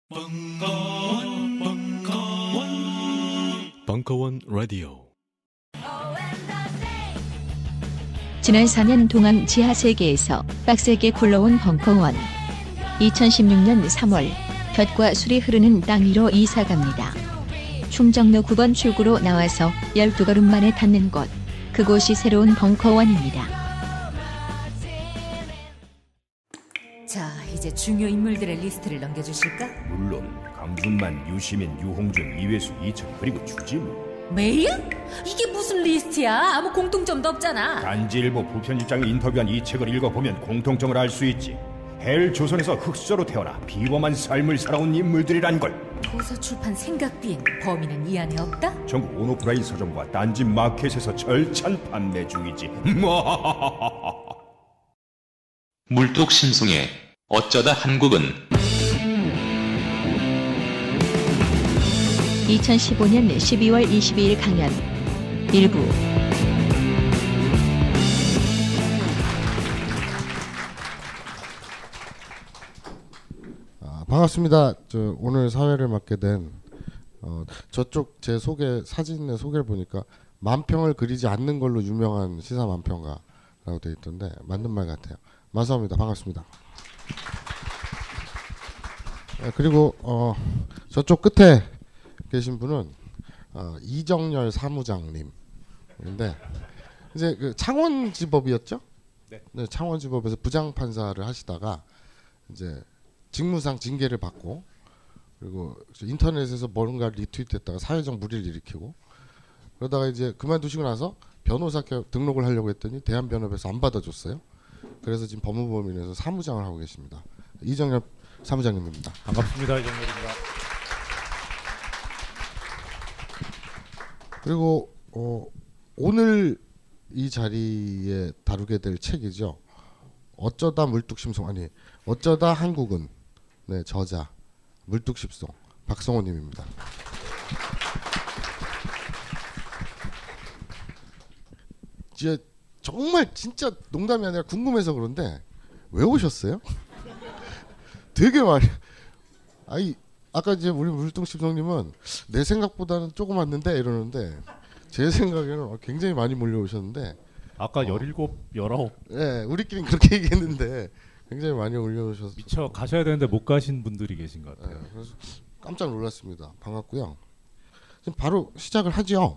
벙커원 라디오. 지난 4년 동안 지하 세계에서 빡세게 굴러온 벙커원. 2016년 3월 볕과 술이 흐르는 땅 위로 이사갑니다. 충정로 9번 출구로 나와서 12걸음 만에 닿는 곳. 그곳이 새로운 벙커원입니다. 자, 이제 중요 인물들의 리스트를 넘겨주실까? 물론 강준만, 유시민, 유홍준, 이회수, 이철 그리고 주지무. 메일? 이게 무슨 리스트야? 아무 공통점도 없잖아. 단지일보 부편집장이 인터뷰한 이 책을 읽어보면 공통점을 알 수 있지. 헬 조선에서 흑수저로 태어나 비범한 삶을 살아온 인물들이란 걸. 도서 출판 생각비엔 범인은 이 안에 없다? 전국 온오프라인 서점과 딴지 마켓에서 절찬 판매 중이지. 물뚝심송의 어쩌다 한국은 2015년 12월 22일 강연 일부. 반갑습니다. 오늘 사회를 맡게 된 저쪽 제 소개 사진의 소개를 보니까 만평을 그리지 않는 걸로 유명한 시사 만평가라고 되어 있던데 맞는 말 같아요. 마사오입니다. 반갑습니다. 그리고 저쪽 끝에 계신 분은 이정열 사무장님인데 이제 그 창원지법이었죠? 네, 창원지법에서 부장판사를 하시다가 이제 직무상 징계를 받고 그리고 인터넷에서 뭔가 리트윗했다가 사회적 물의를 일으키고 그러다가 이제 그만두시고 나서 변호사 등록을 하려고 했더니 대한변협에서 안 받아줬어요. 그래서 지금 법무법인에서 사무장을 하고 계십니다. 이정열 사무장님입니다. 반갑습니다. 이정열입니다. 그리고 오늘 이 자리에 다루게 될 책이죠. 어쩌다 물뚝심송 아니 어쩌다 한국은 네 저자 물뚝심송 박성호님입니다. 정말 진짜 농담이 아니라 궁금해서 그런데 왜 오셨어요? 되게 많이. 아까 이제 우리 물뚝심송님은 내 생각보다는 조금 왔는데 이러는데 제 생각에는 굉장히 많이 몰려오셨는데 아까 17, 19 네, 우리끼리 그렇게 얘기했는데 굉장히 많이 올려오셔서 미처 가셔야 되는데 못 가신 분들이 계신 것 같아요. 네, 그래서 깜짝 놀랐습니다. 반갑고요. 지금 바로 시작을 하죠.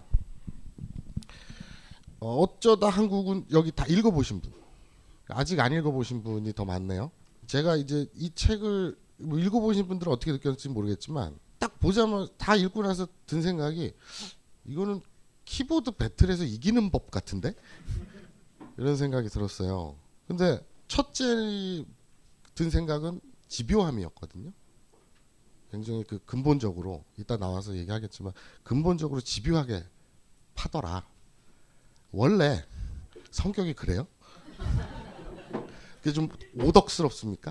어쩌다 한국은 여기 다 읽어보신 분, 아직 안 읽어보신 분이 더 많네요. 제가 이제 이 책을 뭐 읽어보신 분들은 어떻게 느꼈을지 모르겠지만 딱 보자마자 다 읽고 나서 든 생각이 이거는 키보드 배틀에서 이기는 법 같은데? 이런 생각이 들었어요. 근데 첫째 든 생각은 집요함이었거든요. 굉장히 그 근본적으로 이따 나와서 얘기하겠지만 근본적으로 집요하게 파더라. 원래 성격이 그래요? 그게 좀 오덕스럽습니까?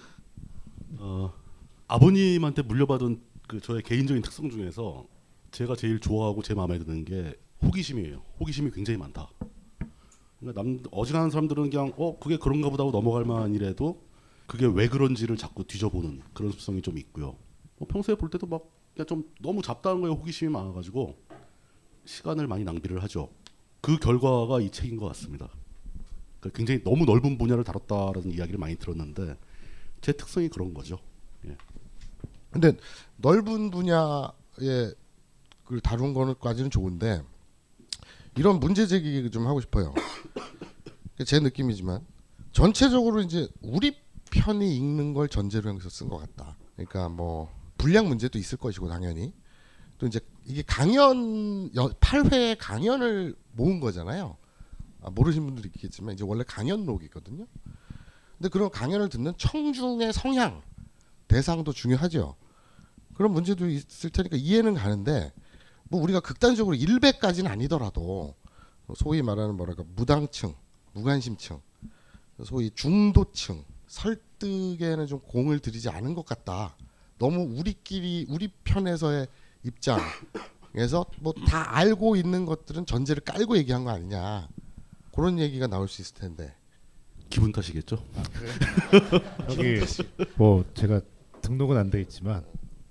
아버님한테 물려받은 그 저의 개인적인 특성 중에서 제가 제일 좋아하고 제 마음에 드는 게 호기심이에요. 호기심이 굉장히 많다. 그러니까 어지간한 사람들은 그냥 그게 그런가 보다 하고 넘어갈 만이라도 그게 왜 그런지를 자꾸 뒤져보는 그런 습성이 좀 있고요. 평소에 볼 때도 막 그냥 좀 너무 잡다한 거에 호기심이 많아가지고 시간을 많이 낭비를 하죠. 그 결과가 이 책인 것 같습니다. 그러니까 굉장히 너무 넓은 분야를 다뤘다라는 이야기를 많이 들었는데 제 특성이 그런 거죠. 예. 근데 넓은 분야에 그 다룬 거는까지는 좋은데 이런 문제 제기 좀 하고 싶어요. 제 느낌이지만 전체적으로 이제 우리 편이 읽는 걸 전제로 해서 쓴 것 같다. 그러니까 뭐 분량 문제도 있을 것이고 당연히 또 이제 이게 강연 8회 강연을 모은 거잖아요. 모르시는 분들이 있겠지만 이제 원래 강연록이거든요. 근데 그런 강연을 듣는 청중의 성향 대상도 중요하죠. 그런 문제도 있을 테니까 이해는 가는데 뭐 우리가 극단적으로 1배까지는 아니더라도 소위 말하는 뭐랄까 무당층, 무관심층, 소위 중도층 설득에는 좀 공을 들이지 않은 것 같다. 너무 우리끼리 우리 편에서의 입장에서 뭐 다 알고 있는 것들은 전제를 깔고 얘기한 거 아니냐. 그런 얘기가 나올 수 있을 텐데. 기분 탓이겠죠. 여기 뭐 제가 등록은 안 돼 있지만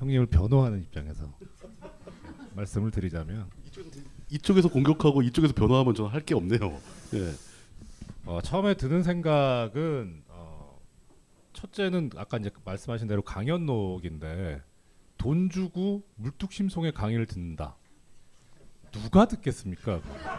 형님을 변호하는 입장에서 말씀을 드리자면 이쪽에서 공격하고 이쪽에서 변호하면 저는 할 게 없네요. 예. 처음에 드는 생각은 첫째는 아까 이제 말씀하신 대로 강연록인데 돈 주고 물뚝심송의 강의를 듣는다. 누가 듣겠습니까?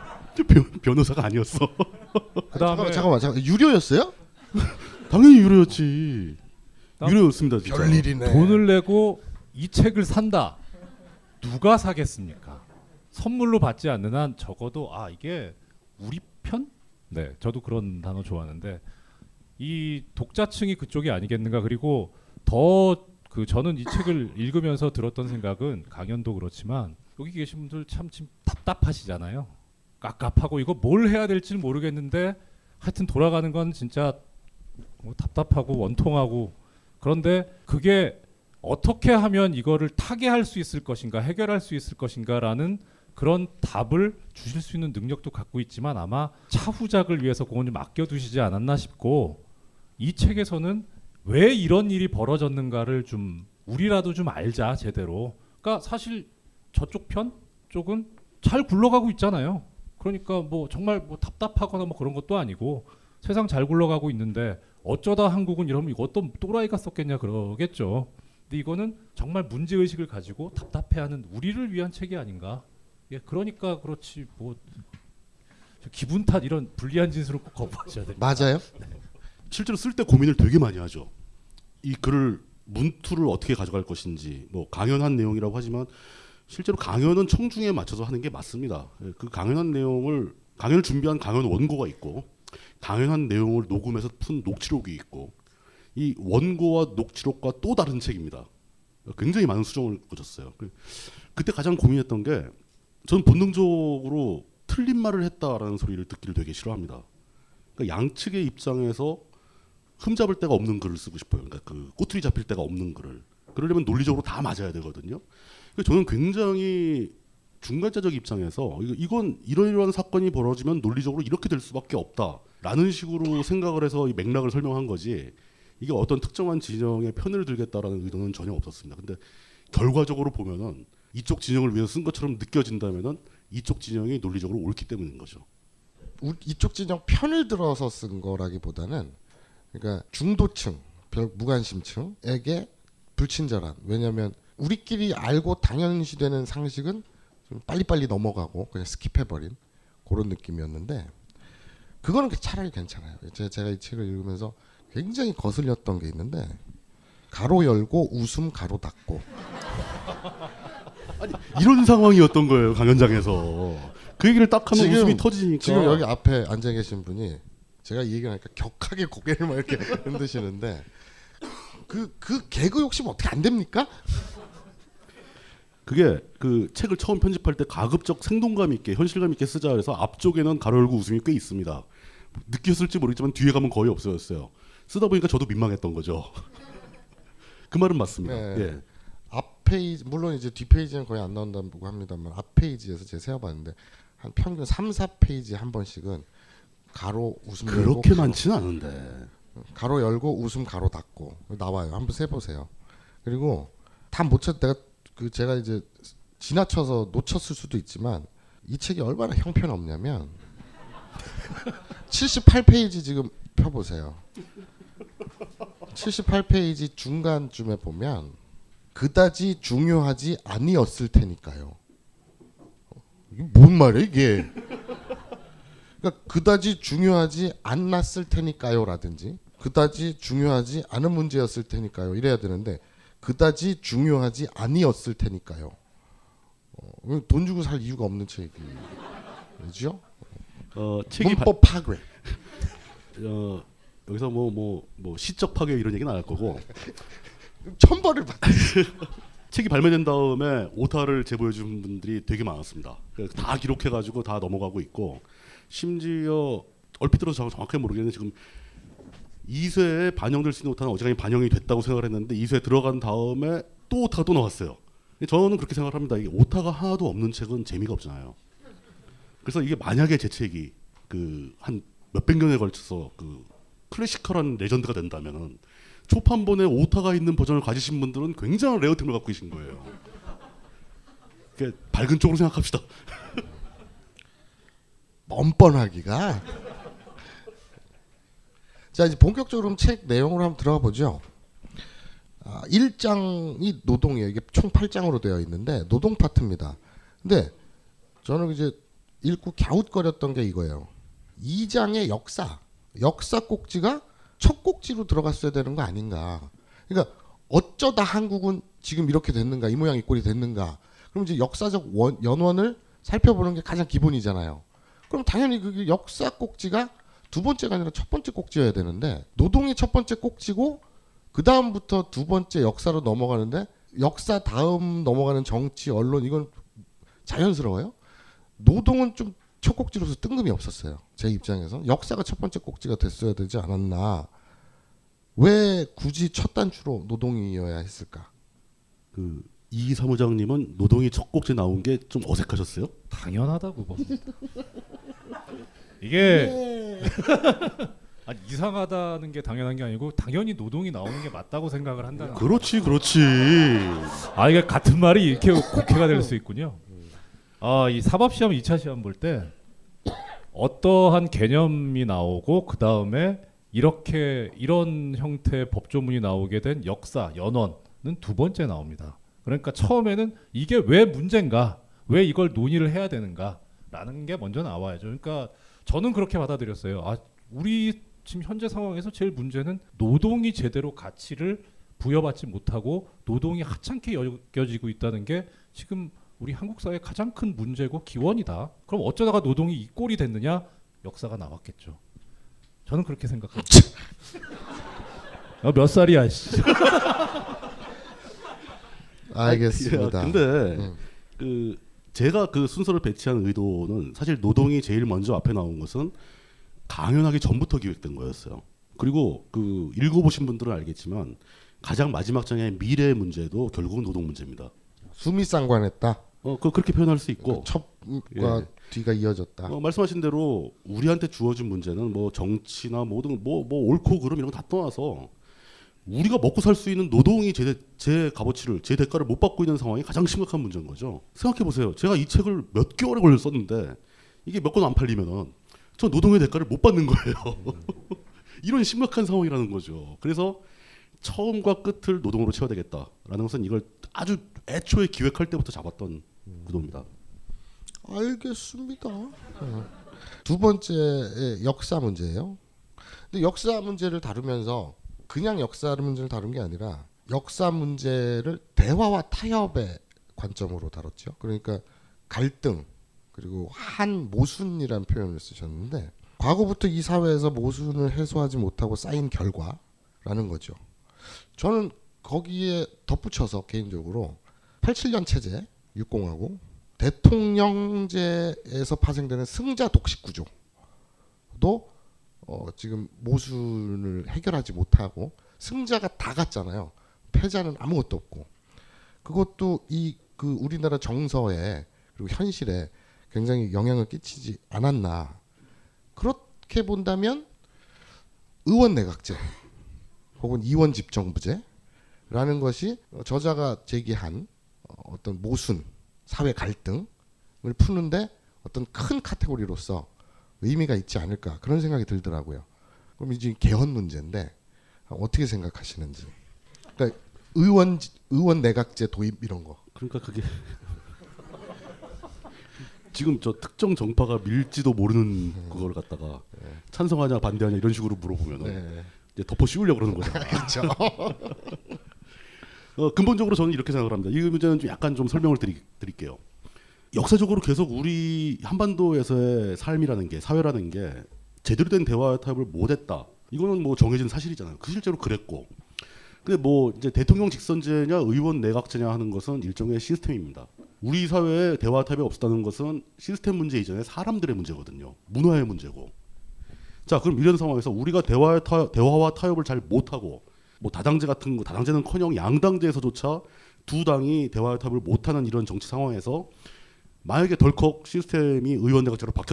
변호사가 아니었어. 그다음에 잠깐만 유료였어요? 당연히 유료였지. 유료였습니다. 진짜. 별일이네. 돈을 내고 이 책을 산다. 누가 사겠습니까? 선물로 받지 않는 한 적어도 이게 우리 편? 네, 저도 그런 단어 좋아하는데 이 독자층이 그쪽이 아니겠는가. 그리고 더 저는 이 책을 읽으면서 들었던 생각은 강연도 그렇지만 여기 계신 분들 참 답답하시잖아요. 깝깝하고 이거 뭘 해야 될지 모르겠는데 하여튼 돌아가는 건 진짜 답답하고 원통하고 그런데 그게 어떻게 하면 이거를 타개할 수 있을 것인가 해결할 수 있을 것인가라는 그런 답을 주실 수 있는 능력도 갖고 있지만 아마 차후작을 위해서 그건 좀 아껴두시지 않았나 싶고 이 책에서는 왜 이런 일이 벌어졌는가를 좀 우리라도 좀 알자 제대로. 그러니까 사실 저쪽 편 쪽은 잘 굴러가고 있잖아요. 그러니까 뭐 정말 뭐 답답하거나 뭐 그런 것도 아니고 세상 잘 굴러가고 있는데 어쩌다 한국은 이러면 이거 어떤 또라이가 썼겠냐 그러겠죠. 근데 이거는 정말 문제의식을 가지고 답답해하는 우리를 위한 책이 아닌가. 예, 그러니까 그렇지 뭐 기분 탓 이런 불리한 짓으로 꼭 거부하셔야 됩니다. 맞아요? 네. 실제로 쓸 때 고민을 되게 많이 하죠. 이 글을 문투를 어떻게 가져갈 것인지 뭐 강연한 내용이라고 하지만 실제로 강연은 청중에 맞춰서 하는 게 맞습니다. 그 강연한 내용을 강연을 준비한 강연 원고가 있고 강연한 내용을 녹음해서 푼 녹취록이 있고 이 원고와 녹취록과 또 다른 책입니다. 굉장히 많은 수정을 거쳤어요. 그때 가장 고민했던 게 저는 본능적으로 틀린 말을 했다라는 소리를 듣기를 되게 싫어합니다. 그러니까 양측의 입장에서 흠잡을 데가 없는 글을 쓰고 싶어요. 그러니까 그 꼬투리 잡힐 데가 없는 글을. 그러려면 논리적으로 다 맞아야 되거든요. 그래서 저는 굉장히 중간자적 입장에서 이건 이러이러한 사건이 벌어지면 논리적으로 이렇게 될 수밖에 없다라는 식으로 생각을 해서 이 맥락을 설명한 거지 이게 어떤 특정한 진영의 편을 들겠다라는 의도는 전혀 없었습니다. 근데 결과적으로 보면은 이쪽 진영을 위해서 쓴 것처럼 느껴진다면은 이쪽 진영이 논리적으로 옳기 때문인 거죠. 이쪽 진영 편을 들어서 쓴 거라기보다는 그러니까 중도층, 무관심층에게 불친절한. 왜냐하면 우리끼리 알고 당연시되는 상식은 좀 빨리빨리 넘어가고 그냥 스킵해버린 그런 느낌이었는데 그거는 차라리 괜찮아요. 제가 이 책을 읽으면서 굉장히 거슬렸던 게 있는데 가로 열고 웃음 가로 닫고 아니 이런 상황이었던 거예요. 강연장에서 그 얘기를 딱 하면 웃음이 터지니까. 지금 여기 앞에 앉아 계신 분이 제가 이 얘기를 하니까 격하게 고개를 막 이렇게 흔드시는데 그 개그 욕심 어떻게 안 됩니까? 그게 그 책을 처음 편집할 때 가급적 생동감 있게 현실감 있게 쓰자 그래서 앞쪽에는 가로 열고 웃음이 꽤 있습니다. 느꼈을지 모르겠지만 뒤에 가면 거의 없어졌어요. 쓰다 보니까 저도 민망했던 거죠. 그 말은 맞습니다. 네. 예. 앞 페이지 물론 이제 뒷 페이지는 거의 안 나온다고 합니다만 앞 페이지에서 제가 세어봤는데 한 평균 3-4페이지 한 번씩은 가로 웃음 열고 그렇게 많지는 않은데 가로 열고 웃음 가로 닫고 나와요. 한번 세보세요. 그리고 다 못 찾. 제가 이제 지나쳐서 놓쳤을 수도 있지만 이 책이 얼마나 형편없냐면 78페이지 지금 펴보세요. 78페이지 중간쯤에 보면 그다지 중요하지 아니었을 테니까요. 이게 뭔 말이야 이게? 그러니까 그다지 중요하지 않았을 테니까요라든지 그다지 중요하지 않은 문제였을 테니까요 이래야 되는데 그다지 중요하지 아니었을 테니까요. 돈 주고 살 이유가 없는 책이죠. 책이 문법 파괴. 여기서 뭐 시적 파괴 이런 얘기는 안 할 거고 천벌을 받. 책이 발매된 다음에 오타를 제보해 준 분들이 되게 많았습니다. 다 기록해가지고 다 넘어가고 있고 심지어 얼핏 들어서 정확하게 모르겠는데 지금 2쇄에 반영될 수 있는 오타는 어지간히 반영이 됐다고 생각을 했는데 2쇄 들어간 다음에 또 오타가 또 나왔어요. 저는 그렇게 생각을 합니다. 이게 오타가 하나도 없는 책은 재미가 없잖아요. 그래서 이게 만약에 제 책이 그 한 몇백 년에 걸쳐서 그 클래시컬한 레전드가 된다면은 초판본에 오타가 있는 버전을 가지신 분들은 굉장한 레어템을 갖고 계신 거예요. 밝은 쪽으로 생각합시다. 뻔뻔하기가. 자, 이제 본격적으로 책 내용으로 한번 들어가 보죠. 1장이 노동이에요. 이게 총 8장으로 되어 있는데 노동 파트입니다. 근데 저는 이제 읽고 갸웃거렸던 게 이거예요. 2장의 역사 꼭지가 첫 꼭지로 들어갔어야 되는 거 아닌가. 그러니까 어쩌다 한국은 지금 이렇게 됐는가, 이 모양 이 꼴이 됐는가. 그럼 이제 역사적 연원을 살펴보는 게 가장 기본이잖아요. 그럼 당연히 그게 역사 꼭지가 두 번째가 아니라 첫 번째 꼭지여야 되는데 노동이 첫 번째 꼭지고 그 다음부터 두 번째 역사로 넘어가는데 역사 다음 넘어가는 정치, 언론 이건 자연스러워요. 노동은 좀 첫 꼭지로서 뜬금이 없었어요. 제 입장에서 역사가 첫 번째 꼭지가 됐어야 되지 않았나. 왜 굳이 첫 단추로 노동이어야 했을까? 이 사무장님은 노동이 첫 꼭지 나온 게 좀 어색하셨어요? 당연하다고 뭐. 이게 아니, 이상하다는 게 당연한 게 아니고 당연히 노동이 나오는 게 맞다고 생각을 한다는. 그렇지. 이게 같은 말이 이렇게 곡해가 될 수 있군요. 이 사법시험 2차 시험 볼 때 어떠한 개념이 나오고 그 다음에 이런 형태의 법조문이 나오게 된 역사, 연원은 두 번째 나옵니다. 그러니까 처음에는 이게 왜 문제인가, 왜 이걸 논의를 해야 되는가라는 게 먼저 나와야죠. 그러니까 저는 그렇게 받아들였어요. 우리 지금 현재 상황에서 제일 문제는 노동이 제대로 가치를 부여받지 못하고 노동이 하찮게 여겨지고 있다는 게 지금 우리 한국 사회의 가장 큰 문제고 기원이다. 그럼 어쩌다가 노동이 이 꼴이 됐느냐? 역사가 나왔겠죠. 저는 그렇게 생각합니다. 몇 살이야? 알겠습니다. 근데 제가 그 순서를 배치한 의도는 사실 노동이 제일 먼저 앞에 나온 것은 강연하기 전부터 기획된 거였어요. 그리고 읽어보신 분들은 알겠지만 가장 마지막 장의 미래의 문제도 결국은 노동 문제입니다. 숨이 쌍관했다. 그렇게 표현할 수 있고 첩과 뒤가 이어졌다. 말씀하신 대로 우리한테 주어진 문제는 뭐 정치나 모든 뭐 옳고 그름 이런 거 다 떠나서 우리가 먹고 살 수 있는 노동이 제 값어치를, 제 대가를 못 받고 있는 상황이 가장 심각한 문제인 거죠. 생각해 보세요. 제가 이 책을 몇 개월에 걸려 썼는데 이게 몇 권 안 팔리면은 저 노동의 대가를 못 받는 거예요. 이런 심각한 상황이라는 거죠. 그래서 처음과 끝을 노동으로 채워야 되겠다라는 것은 이걸 아주 애초에 기획할 때부터 잡았던 구도입니다. 알겠습니다. 두 번째 역사 문제예요. 근데 역사 문제를 다루면서 그냥 역사 문제를 다룬 게 아니라 역사 문제를 대화와 타협의 관점으로 다뤘죠. 그러니까 갈등 그리고 한 모순이라는 표현을 쓰셨는데 과거부터 이 사회에서 모순을 해소하지 못하고 쌓인 결과라는 거죠. 저는 거기에 덧붙여서 개인적으로 87년 체제 6공하고 대통령제에서 파생되는 승자 독식 구조도 지금 모순을 해결하지 못하고 승자가 다 갔잖아요. 패자는 아무것도 없고 그것도 우리나라 정서에 그리고 현실에 굉장히 영향을 끼치지 않았나. 그렇게 본다면 의원 내각제 혹은 이원 집정부제라는 것이 저자가 제기한 어떤 모순, 사회 갈등을 푸는데 어떤 큰 카테고리로서 의미가 있지 않을까 그런 생각이 들더라고요. 그럼 이제 개헌 문제인데 어떻게 생각하시는지. 그러니까 의원 내각제 도입 이런 거. 그러니까 그게 지금 저 특정 정파가 밀지도 모르는 그걸 갖다가 찬성하냐 반대하냐 이런 식으로 물어보면은 이제 덮어 씌우려고 그러는 거잖아요. 그렇죠. 근본적으로 저는 이렇게 생각을 합니다. 이 문제는 좀 약간 좀 설명을 드릴게요. 역사적으로 계속 우리 한반도에서의 삶이라는 게, 사회라는 게 제대로 된 대화 타협을 못했다. 이거는 뭐 정해진 사실이잖아요. 그 실제로 그랬고. 근데 뭐 이제 대통령 직선제냐 의원 내각제냐 하는 것은 일종의 시스템입니다. 우리 사회에 대화 타협이 없었다는 것은 시스템 문제 이전에 사람들의 문제거든요. 문화의 문제고. 자, 그럼 이런 상황에서 우리가 대화와 타협을 잘 못하고 뭐 다당제 같은 거, 다당제는커녕 양당제에서조차 두 당이 대화와 타협을 못하는 이런 정치 상황에서 만약에 덜컥 시스템이 의원 내각제로 바뀌었다.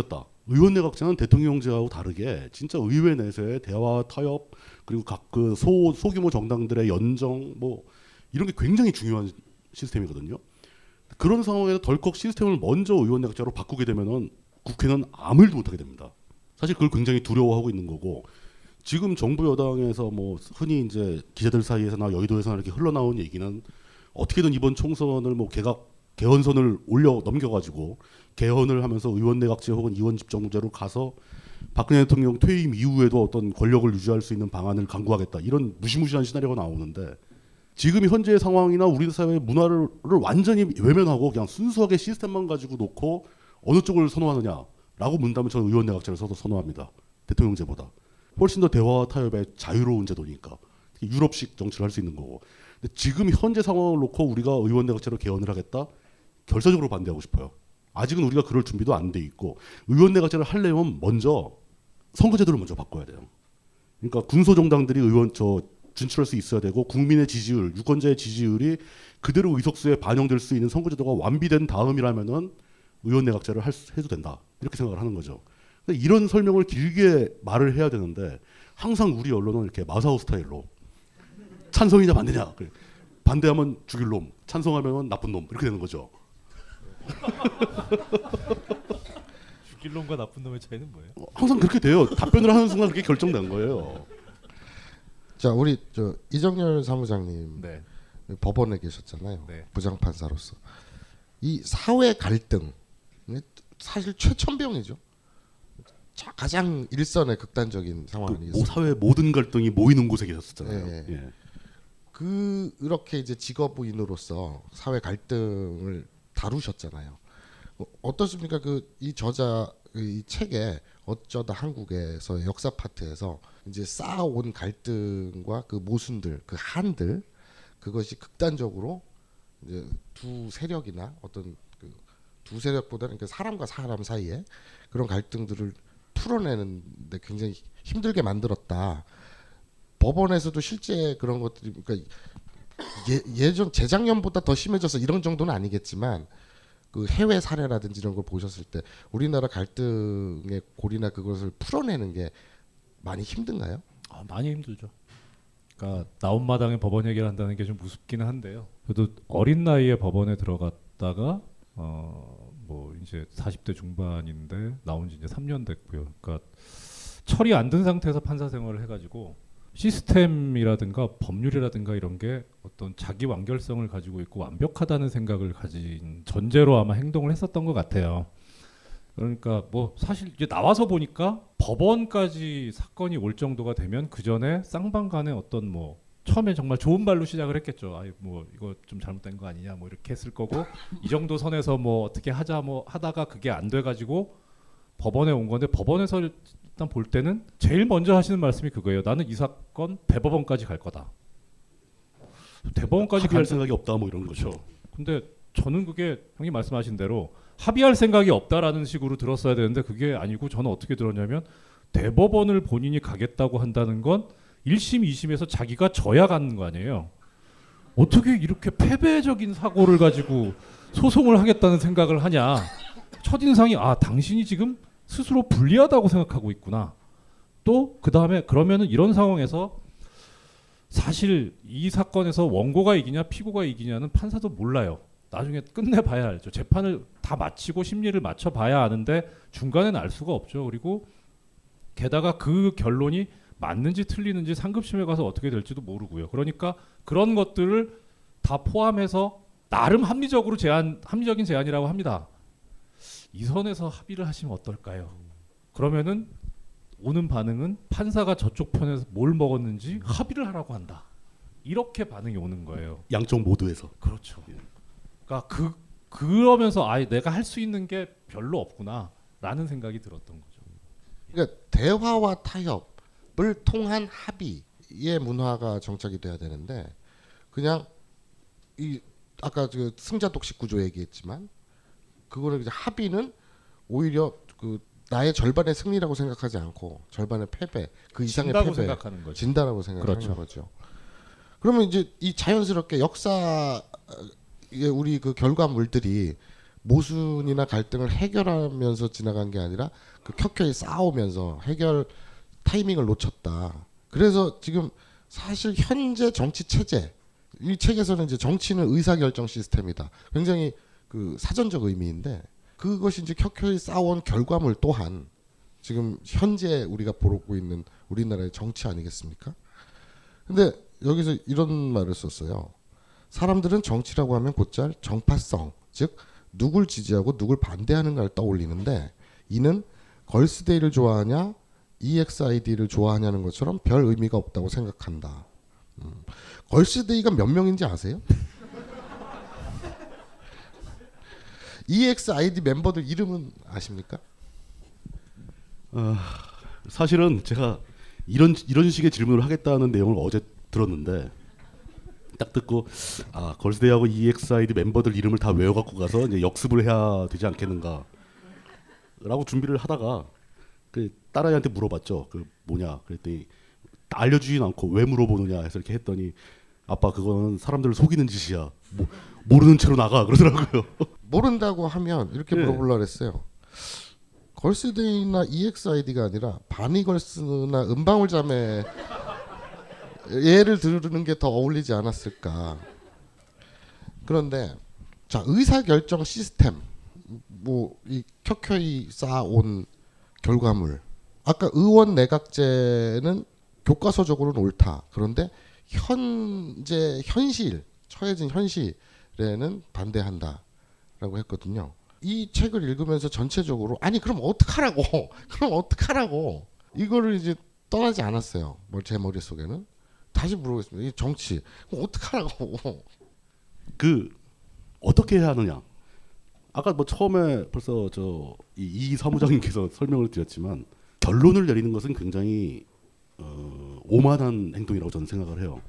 의원 내각제는 대통령제하고 다르게 진짜 의회 내에서의 대화 타협 그리고 각 그 소규모 정당들의 연정 뭐 이런 게 굉장히 중요한 시스템이거든요. 그런 상황에서 덜컥 시스템을 먼저 의원 내각제로 바꾸게 되면은 국회는 아무 일도 못하게 됩니다. 사실 그걸 굉장히 두려워하고 있는 거고 지금 정부 여당에서 뭐 흔히 이제 기자들 사이에서나 여의도에서나 이렇게 흘러나온 얘기는 어떻게든 이번 총선을 뭐 개헌선을 올려 넘겨가지고 개헌을 하면서 의원 내각제 혹은 의원 집정제로 가서 박근혜 대통령 퇴임 이후에도 어떤 권력을 유지할 수 있는 방안을 강구하겠다 이런 무시무시한 시나리오가 나오는데 지금 현재의 상황이나 우리 사회의 문화를 완전히 외면하고 그냥 순수하게 시스템만 가지고 놓고 어느 쪽을 선호하느냐라고 문다면 저는 의원 내각제를 선호합니다. 대통령제보다 훨씬 더 대화와 타협의 자유로운 제도니까 유럽식 정치를 할 수 있는 거고. 근데 지금 현재 상황을 놓고 우리가 의원 내각제로 개헌을 하겠다? 결사적으로 반대하고 싶어요. 아직은 우리가 그럴 준비도 안 돼 있고 의원 내각제를 하려면 먼저 선거제도를 먼저 바꿔야 돼요. 그러니까 군소정당들이 진출할 수 있어야 되고 국민의 지지율, 유권자의 지지율이 그대로 의석수에 반영될 수 있는 선거제도가 완비된 다음이라면은 의원 내각제를 해도 된다 이렇게 생각을 하는 거죠. 이런 설명을 길게 말을 해야 되는데 항상 우리 언론은 이렇게 마사오 스타일로 찬성이냐 반대냐 반대하면 죽일 놈, 찬성하면 나쁜 놈 이렇게 되는 거죠. 죽일 놈과 나쁜 놈의 차이는 뭐예요? 항상 그렇게 돼요. 답변을 하는 순간 그렇게 결정된 거예요. 자, 우리 이정열 사무장님 네. 법원에 계셨잖아요. 네. 부장판사로서 이 사회 갈등 사실 최천병이죠. 가장 일선의 극단적인 상황 아니겠어요? 사회 모든 갈등이 모이는 곳에 계셨잖아요. 네. 예. 그렇게 이제 직업인으로서 사회 갈등을 다루셨잖아요. 어떻습니까? 이 저자 이 책에 어쩌다 한국에서의 역사 파트에서 이제 쌓아온 갈등과 그 모순들, 그 한들 그것이 극단적으로 이제 두 세력이나 어떤 두 세력보다는 사람과 사람 사이에 그런 갈등들을 풀어내는데 굉장히 힘들게 만들었다. 법원에서도 실제 그런 것들이 그러니까 예전 재작년보다 더 심해져서 이런 정도는 아니겠지만 그 해외 사례라든지 이런 걸 보셨을 때 우리나라 갈등의 골이나 그것을 풀어내는 게 많이 힘든가요? 많이 힘들죠. 그러니까 나온 마당에 법원 얘기를 한다는 게 좀 무섭기는 한데요. 그래도 어린 나이에 법원에 들어갔다가 뭐 이제 40대 중반인데 나온 지 이제 3년 됐고요. 그러니까 철이 안 든 상태에서 판사 생활을 해가지고 시스템이라든가 법률이라든가 이런 게 어떤 자기 완결성을 가지고 있고 완벽하다는 생각을 가진 전제로 아마 행동을 했었던 것 같아요. 그러니까 뭐 사실 이제 나와서 보니까 법원까지 사건이 올 정도가 되면 그 전에 쌍방간에 어떤 뭐 처음에 정말 좋은 말로 시작을 했겠죠. 아이 뭐 이거 좀 잘못된 거 아니냐 뭐 이렇게 했을 거고 이 정도 선에서 뭐 어떻게 하자 뭐 하다가 그게 안 돼가지고 법원에 온 건데 법원에서 일단 볼 때는 제일 먼저 하시는 말씀이 그거예요. 나는 이 사건 대법원까지 갈 거다. 대법원까지 합의할 생각이 없다 뭐 이런 거죠. 근데 저는 그게 형님 말씀하신 대로 합의할 생각이 없다라는 식으로 들었어야 되는데 그게 아니고 저는 어떻게 들었냐면 대법원을 본인이 가겠다고 한다는 건 1심, 2심에서 자기가 져야 가는 거 아니에요. 어떻게 이렇게 패배적인 사고를 가지고 소송을 하겠다는 생각을 하냐. 첫인상이 당신이 지금 스스로 불리하다고 생각하고 있구나. 또 그 다음에 그러면은 이런 상황에서 사실 이 사건에서 원고가 이기냐 피고가 이기냐는 판사도 몰라요. 나중에 끝내봐야 알죠. 재판을 다 마치고 심리를 맞춰봐야 아는데 중간에는 알 수가 없죠. 그리고 게다가 그 결론이 맞는지 틀리는지 상급심에 가서 어떻게 될지도 모르고요. 그러니까 그런 것들을 다 포함해서 나름 합리적인 제안이라고 합니다. 이 선에서 합의를 하시면 어떨까요? 그러면은 오는 반응은 판사가 저쪽 편에서 뭘 먹었는지 합의를 하라고 한다. 이렇게 반응이 오는 거예요. 양쪽 모두에서. 그렇죠. 그러니까 그러면서 내가 할 수 있는 게 별로 없구나라는 생각이 들었던 거죠. 그러니까 대화와 타협을 통한 합의의 문화가 정착이 돼야 되는데 그냥 아까 그 승자 독식 구조 얘기했지만 그거를 이제 합의는 오히려 나의 절반의 승리라고 생각하지 않고 절반의 패배, 그 이상의 패배, 생각하는 거죠. 진다라고 생각하는 그렇죠. 거죠. 그러면 이제 이 자연스럽게 역사의 우리 그 결과물들이 모순이나 갈등을 해결하면서 지나간 게 아니라 그 켜켜이 싸우면서 해결 타이밍을 놓쳤다. 그래서 지금 사실 현재 정치 체제 이 책에서는 이제 정치는 의사결정 시스템이다. 굉장히 그 사전적 의미인데 그것이 이제 켜켜이 싸운 결과물 또한 지금 현재 우리가 보고 있는 우리나라의 정치 아니겠습니까? 근데 여기서 이런 말을 썼어요. 사람들은 정치라고 하면 곧잘 정파성, 즉 누굴 지지하고 누굴 반대하는가를 떠올리는데 이는 걸스데이를 좋아하냐 EXID를 좋아하냐는 것처럼 별 의미가 없다고 생각한다. 걸스데이가 몇 명인지 아세요? EXID 멤버들 이름은 아십니까? 사실은 제가 이런 식의 질문을 하겠다는 내용을 어제 들었는데 딱 듣고 걸스데이하고 EXID 멤버들 이름을 다 외워갖고 가서 이제 역습을 해야 되지 않겠는가라고 준비를 하다가 그 딸아이한테 물어봤죠. 그 뭐냐 그랬더니 알려주진 않고 왜 물어보느냐 해서 이렇게 했더니 아빠 그거는 사람들을 속이는 짓이야. 모르는 채로 나가 그러더라고요. 모른다고 하면 이렇게 물어보려고 그랬어요. 걸스데이나 EXID가 아니라 바니걸스나 은방울자매 예를 들으는 게 더 어울리지 않았을까. 그런데 자 의사결정 시스템 뭐 이 켜켜이 쌓아온 결과물 아까 의원 내각제는 교과서적으로는 옳다. 그런데 현재 현실 처해진 현실에는 반대한다라고 했거든요. 이 책을 읽으면서 전체적으로 아니 그럼 어떡하라고 그럼 어떡하라고 이거를 이제 떠나지 않았어요. 제 머릿속에는 다시 물어보겠습니다. 이 정치 그럼 어떡하라고 그 어떻게 해야 하느냐. 아까 뭐 처음에 벌써 이 사무장님께서 설명을 드렸지만 결론을 내리는 것은 굉장히 오만한 행동이라고 저는 생각을 해요.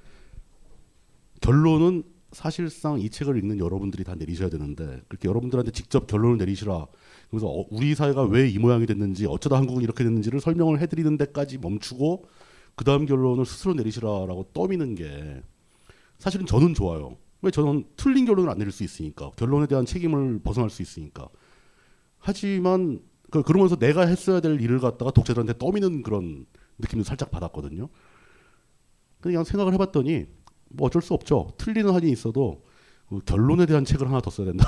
결론은 사실상 이 책을 읽는 여러분들이 다 내리셔야 되는데 그렇게 여러분들한테 직접 결론을 내리시라. 그래서 우리 사회가 왜 이 모양이 됐는지 어쩌다 한국은 이렇게 됐는지를 설명을 해드리는 데까지 멈추고 그 다음 결론을 스스로 내리시라라고 떠미는 게 사실은 저는 좋아요. 왜 저는 틀린 결론을 안 내릴 수 있으니까 결론에 대한 책임을 벗어날 수 있으니까. 하지만 그러면서 내가 했어야 될 일을 갖다가 독자들한테 떠미는 그런 느낌도 살짝 받았거든요. 그냥 생각을 해봤더니 뭐 어쩔 수 없죠. 틀리는 한이 있어도 그 결론에 대한 책을 하나 더 써야 된다.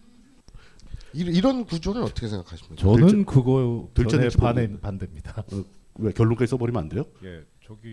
이런 구조는 어떻게 생각하십니까? 저는 그거 전에 반대입니다. 왜 결론까지 써버리면 안 돼요? 예,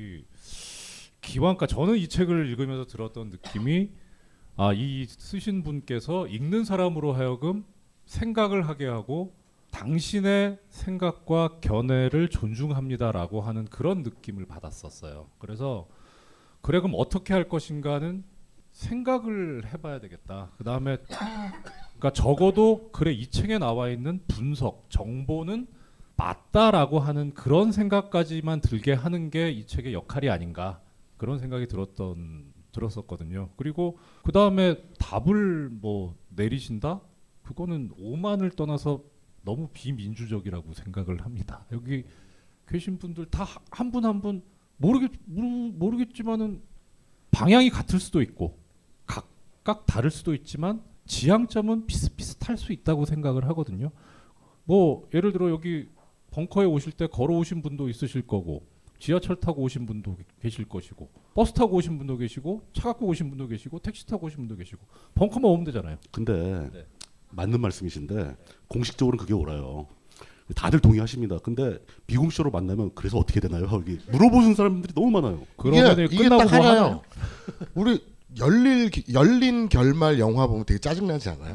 기왕가 저는 이 책을 읽으면서 들었던 느낌이 이 쓰신 분께서 읽는 사람으로 하여금 생각을 하게 하고 당신의 생각과 견해를 존중합니다라고 하는 그런 느낌을 받았었어요. 그래서 그래 그럼 어떻게 할 것인가는 생각을 해봐야 되겠다. 그 다음에 그러니까 적어도 그래 이 책에 나와 있는 분석, 정보는 맞다라고 하는 그런 생각까지만 들게 하는 게 이 책의 역할이 아닌가 그런 생각이 들었었거든요. 그리고 그 다음에 답을 뭐 내리신다? 그거는 오만을 떠나서 너무 비민주적이라고 생각을 합니다. 여기 계신 분들 다 한 분 한 분 모르겠지만은 방향이 같을 수도 있고 각각 다를 수도 있지만 지향점은 비슷비슷할 수 있다고 생각을 하거든요. 뭐 예를 들어 여기 벙커에 오실 때 걸어오신 분도 있으실 거고 지하철 타고 오신 분도 계실 것이고 버스 타고 오신 분도 계시고 차 갖고 오신 분도 계시고 택시 타고 오신 분도 계시고 벙커만 오면 되잖아요. 근데 맞는 말씀이신데 공식적으로는 그게 옳아요. 다들 동의하십니다. 근데 비공식적으로 만나면 그래서 어떻게 되나요? 여기 물어보는 사람들이 너무 많아요. 이게 딱 하나요. 우리 열린 결말 영화 보면 되게 짜증나지 않아요?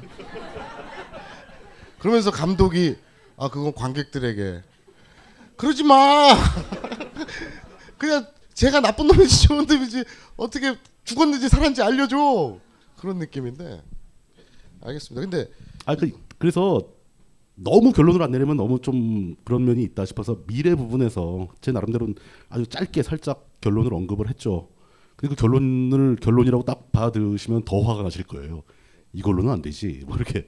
그러면서 감독이 그건 관객들에게 그러지 마. 그냥 제가 나쁜 놈인지 좋은 놈인지 어떻게 죽었는지 살았는지 알려줘. 그런 느낌인데 알겠습니다. 근데 그래서 너무 결론을 안 내리면 너무 좀 그런 면이 있다 싶어서 미래 부분에서 제 나름대로는 아주 짧게 살짝 결론을 언급을 했죠. 그리고 결론이라고 딱 받아들으시면 더 화가 나실 거예요. 이걸로는 안 되지. 뭐 이렇게.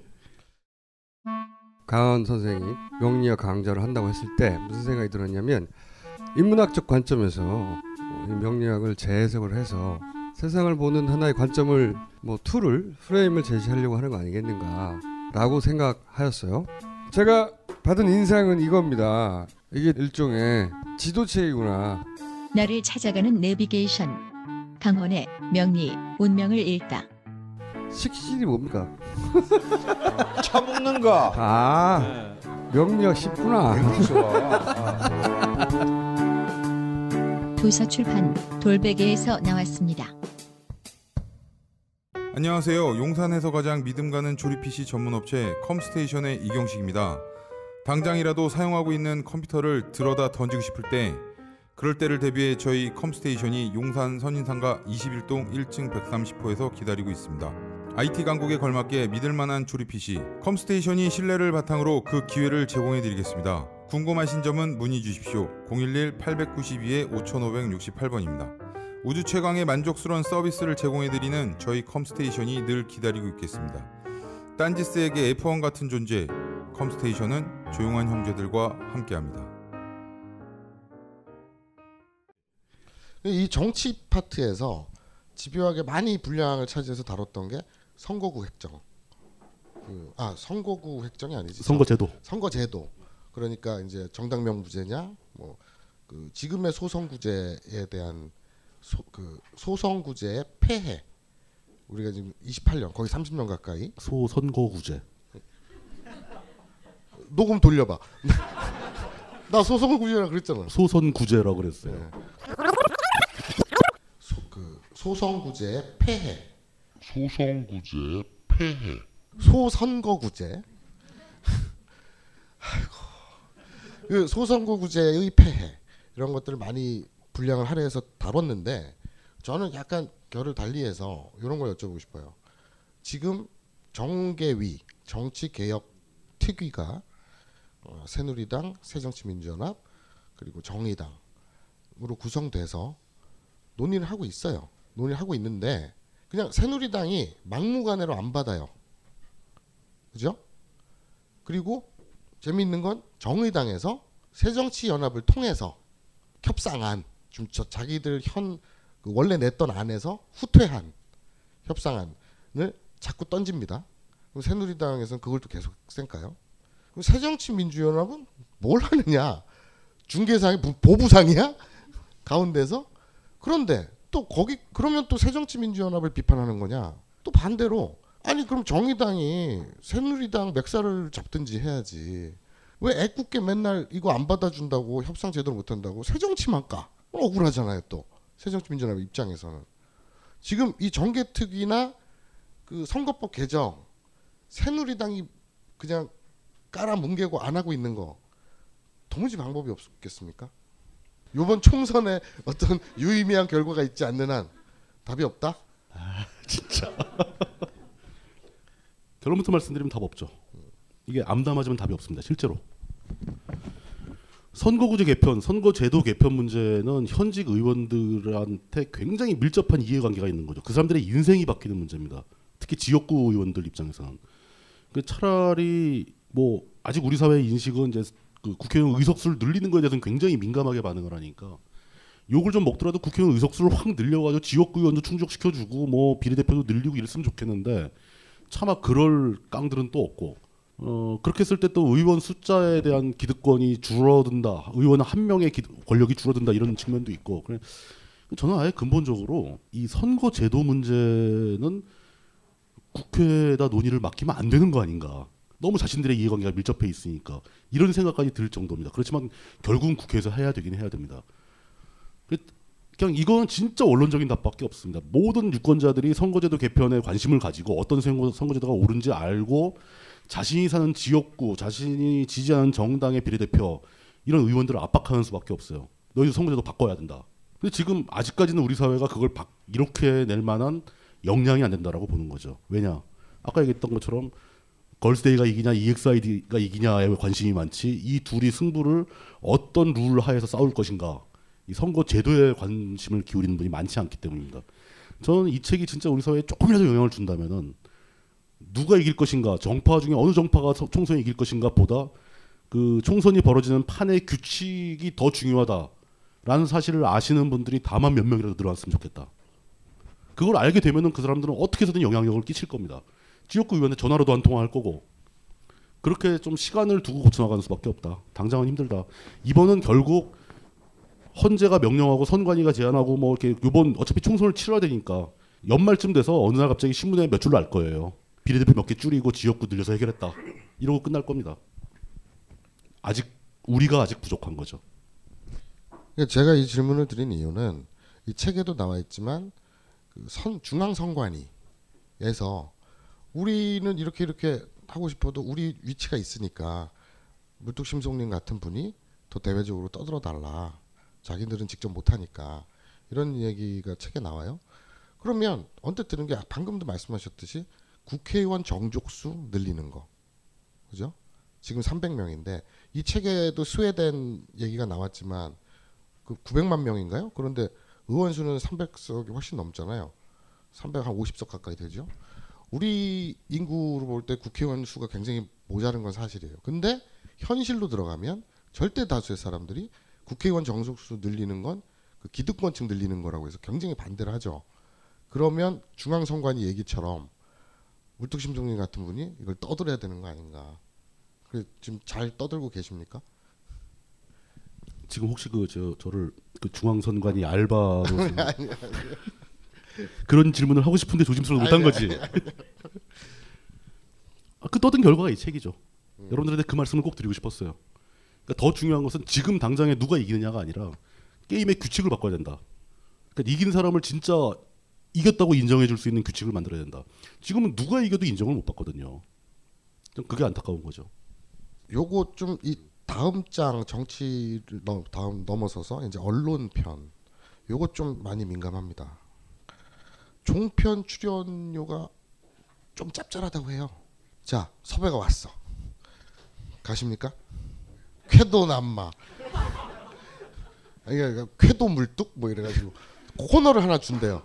강원 선생이 명리학 강좌를 한다고 했을 때 무슨 생각이 들었냐면 인문학적 관점에서 명리학을 재해석을 해서 세상을 보는 하나의 관점을 툴을 프레임을 제시하려고 하는 거 아니겠는가. 라고 생각하였어요. 제가 받은 인상은 이겁니다. 이게 일종의 지도체이구나. 나를 찾아가는 내비게이션. 강원의 명리, 운명을 읽다. 식신이 뭡니까? 차 먹는 거. 아, 명리학 쉽구나. 도서출판 돌베개에서 나왔습니다. 안녕하세요. 용산에서 가장 믿음 가는 조립 PC 전문 업체 컴스테이션의 이경식입니다. 당장이라도 사용하고 있는 컴퓨터를 들어다 던지고 싶을 때, 그럴 때를 대비해 저희 컴스테이션이 용산 선인상가 21동 1층 130호에서 기다리고 있습니다. IT 강국에 걸맞게 믿을만한 조립 PC 컴스테이션이 신뢰를 바탕으로 그 기회를 제공해드리겠습니다. 궁금하신 점은 문의 주십시오. 011-892-5568번입니다. 우주 최강의 만족스러운 서비스를 제공해드리는 저희 컴스테이션이 늘 기다리고 있겠습니다. 딴지스에게 F1 같은 존재, 컴스테이션은 조용한 형제들과 함께합니다. 이 정치 파트에서 집요하게 많이 분량을 차지해서 다뤘던 게 선거구 획정. 선거구 획정이 아니지. 선거제도. 선거제도. 그러니까 이제 정당 명부제냐, 뭐 그 지금의 소선구제에 대한 소선구제의 폐해. 우리가 지금 28년, 거의 30년 가까이. 소선거구제. 녹음 돌려봐. 나 소선구제라 그랬잖아. 소선구제라고 그랬어요. 네. 소선구제의 폐해. 소선구제의 폐해. 소선거구제. 아이고. 그 소선거구제의 폐해. 이런 것들을 많이 분량을 할애해서 다뤘는데, 저는 약간 결을 달리해서 이런 걸 여쭤보고 싶어요. 지금 정계위, 정치개혁특위가 새누리당, 새정치민주연합, 그리고 정의당으로 구성돼서 논의를 하고 있어요. 논의를 하고 있는데 그냥 새누리당이 막무가내로 안 받아요. 그죠? 그리고 재미있는 건 정의당에서 새정치연합을 통해서 협상안, 좀 자기들 원래 냈던 안에서 후퇴한 협상안을 자꾸 던집니다. 그럼 새누리당에서는 그걸 또 계속 쌩까요? 그럼 새정치민주연합은 뭘 하느냐? 중개상이 보부상이야? 가운데서? 그런데 또 그러면 또 새정치민주연합을 비판하는 거냐? 또 반대로 아니 그럼 정의당이 새누리당 맥살을 잡든지 해야지. 왜 애꿎게 맨날 이거 안 받아준다고 협상 제대로 못한다고 새정치만 까? 억울하잖아요. 또 새정치민주연합 입장에서는 지금 이 정개특위나 그 선거법 개정 새누리당이 그냥 깔아뭉개고 안 하고 있는 거 도무지 방법이 없겠습니까? 이번 총선에 어떤 유의미한 결과가 있지 않는 한 답이 없다? 진짜. 결론부터 말씀드리면 답 없죠. 이게 암담하지만 답이 없습니다. 실제로. 선거구제 개편, 선거제도 개편 문제는 현직 의원들한테 굉장히 밀접한 이해관계가 있는 거죠. 그 사람들의 인생이 바뀌는 문제입니다. 특히 지역구 의원들 입장에서는. 차라리 뭐 아직 우리 사회의 인식은 이제 그 국회의원 의석수를 늘리는 거에 대해서는 굉장히 민감하게 반응을 하니까 욕을 좀 먹더라도 국회의원 의석수를 확 늘려가지고 지역구 의원도 충족시켜주고 뭐 비례대표도 늘리고 이랬으면 좋겠는데 차마 그럴 깡들은 또 없고 그렇게 했을 때 또 의원 숫자에 대한 기득권이 줄어든다, 의원 한 명의 권력이 줄어든다 이런 측면도 있고 그래 저는 아예 근본적으로 이 선거제도 문제는 국회에다 논의를 맡기면 안 되는 거 아닌가. 너무 자신들의 이해관계가 밀접해 있으니까 이런 생각까지 들 정도입니다. 그렇지만 결국은 국회에서 해야 되긴 해야 됩니다. 그냥 이건 진짜 원론적인 답밖에 없습니다. 모든 유권자들이 선거제도 개편에 관심을 가지고 어떤 선거제도가 옳은지 알고 자신이 사는 지역구, 자신이 지지하는 정당의 비례대표 이런 의원들을 압박하는 수밖에 없어요. 너희도 선거제도 바꿔야 된다. 근데 지금 아직까지는 우리 사회가 그걸 이렇게 낼 만한 역량이 안 된다라고 보는 거죠. 왜냐? 아까 얘기했던 것처럼 걸스데이가 이기냐 EXID가 이기냐에 관심이 많지 이 둘이 승부를 어떤 룰 하에서 싸울 것인가 이 선거 제도에 관심을 기울이는 분이 많지 않기 때문입니다. 저는 이 책이 진짜 우리 사회에 조금이라도 영향을 준다면은 누가 이길 것인가 정파 중에 어느 정파가 총선에 이길 것인가 보다 그 총선이 벌어지는 판의 규칙이 더 중요하다라는 사실을 아시는 분들이 다만 몇 명이라도 늘어났으면 좋겠다. 그걸 알게 되면은 그 사람들은 어떻게 해서든 영향력을 끼칠 겁니다. 지역구 의원에 전화로도 한 통화할 거고 그렇게 좀 시간을 두고 고쳐나가는 수밖에 없다. 당장은 힘들다. 이번은 결국 헌재가 명령하고 선관위가 제안하고 뭐 이렇게 이번 어차피 총선을 치러야 되니까 연말쯤 돼서 어느 날 갑자기 신문에 몇 줄로 날 거예요. 비례대표 몇 개 줄이고 지역구 늘려서 해결했다. 이러고 끝날 겁니다. 우리가 아직 부족한 거죠. 제가 이 질문을 드린 이유는 이 책에도 나와 있지만 그 중앙선관위에서 우리는 이렇게 하고 싶어도 우리 위치가 있으니까 물뚝심송님 같은 분이 더 대외적으로 떠들어 달라. 자기들은 직접 못하니까 이런 얘기가 책에 나와요. 그러면 언뜻 들은 게 방금도 말씀하셨듯이 국회의원 정족수 늘리는 거, 그죠? 지금 300명인데 이 책에도 스웨덴 얘기가 나왔지만 그 900만 명인가요? 그런데 의원 수는 300석이 훨씬 넘잖아요. 350석 가까이 되죠. 우리 인구로 볼 때 국회의원 수가 굉장히 모자른 건 사실이에요. 근데 현실로 들어가면 절대 다수의 사람들이 국회의원 정족수 늘리는 건 그 기득권층 늘리는 거라고 해서 굉장히 반대를 하죠. 그러면 중앙선관위 얘기처럼 물뚝심송님 같은 분이 이걸 떠들어야 되는 거 아닌가. 그래 지금 잘 떠들고 계십니까? 지금 혹시 저를 그 중앙선관위 알바로 그런 질문을 하고 싶은데 조심스러워 못한 거지. 그 떠든 결과가 이 책이죠. 여러분들한테 그 말씀을 꼭 드리고 싶었어요. 그러니까 더 중요한 것은 지금 당장에 누가 이기느냐가 아니라 게임의 규칙을 바꿔야 된다. 그러니까 이긴 사람을 진짜 이겼다고 인정해 줄 수 있는 규칙을 만들어야 된다. 지금은 누가 이겨도 인정을 못 받거든요. 좀 그게 안타까운 거죠. 요거 좀 이 다음 장 정치를 넘어서서 이제 언론 편 요거 좀 많이 민감합니다. 종편 출연료가 좀 짭짤하다고 해요. 자, 섭외가 왔어. 가십니까? 쾌도 남마. 그러니까 쾌도 물뚝 뭐 이래가지고 코너를 하나 준대요.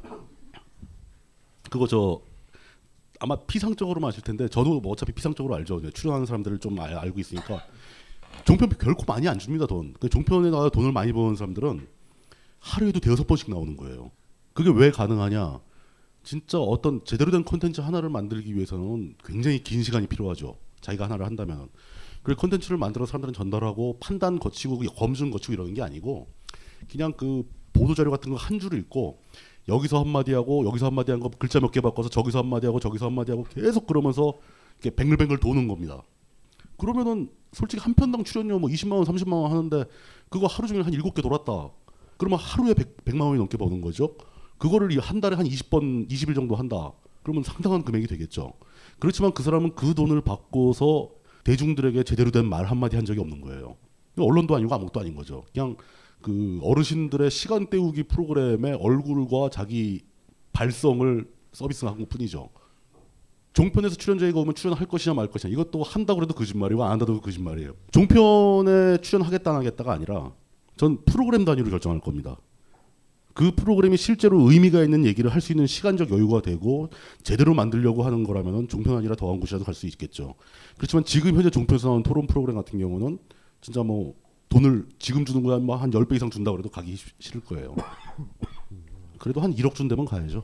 그거 아마 피상적으로만 아실 텐데 저도 뭐 어차피 피상적으로 알죠. 출연하는 사람들을 좀 알고 있으니까 종편 결코 많이 안 줍니다. 돈. 종편에 나와 돈을 많이 버는 사람들은 하루에도 5-6번씩 나오는 거예요. 그게 왜 가능하냐? 진짜 어떤 제대로 된 콘텐츠 하나를 만들기 위해서는 굉장히 긴 시간이 필요하죠. 자기가 하나를 한다면. 그리고 콘텐츠를 만들어 사람들은 전달하고 판단 거치고 검증 거치고 이러는 게 아니고 그냥 그 보도자료 같은 거 한 줄을 읽고 여기서 한마디 하고 여기서 한마디 한 거 글자 몇 개 바꿔서 저기서 한마디 하고 저기서 한마디 하고 계속 그러면서 이렇게 뱅글뱅글 도는 겁니다. 그러면은 솔직히 한 편당 출연료 뭐 20만 원, 30만 원 하는데 그거 하루 종일 한 7개 돌았다. 그러면 하루에 100만 원이 넘게 버는 거죠. 그거를 한 달에 한 20일 정도 한다. 그러면 상당한 금액이 되겠죠. 그렇지만 그 사람은 그 돈을 받고서 대중들에게 제대로 된 말 한마디 한 적이 없는 거예요. 언론도 아니고 아무것도 아닌 거죠. 그냥 그 어르신들의 시간 때우기 프로그램의 얼굴과 자기 발성을 서비스한 것 뿐이죠. 종편에서 출연자가 오면 출연할 것이냐 말 것이냐 이것도 한다고 해도 거짓말이고 안 한다고 해도 거짓말이에요. 종편에 출연하겠다 안 하겠다가 아니라 전 프로그램 단위로 결정할 겁니다. 그 프로그램이 실제로 의미가 있는 얘기를 할 수 있는 시간적 여유가 되고 제대로 만들려고 하는 거라면 종편 아니라 더한 곳이라도 갈 수 있겠죠. 그렇지만 지금 현재 종편에서 나오는 토론 프로그램 같은 경우는 진짜 뭐 돈을 지금 주는 거야 뭐 한 10배 이상 준다 그래도 가기 싫을 거예요. 그래도 한 1억 준다면 가야죠.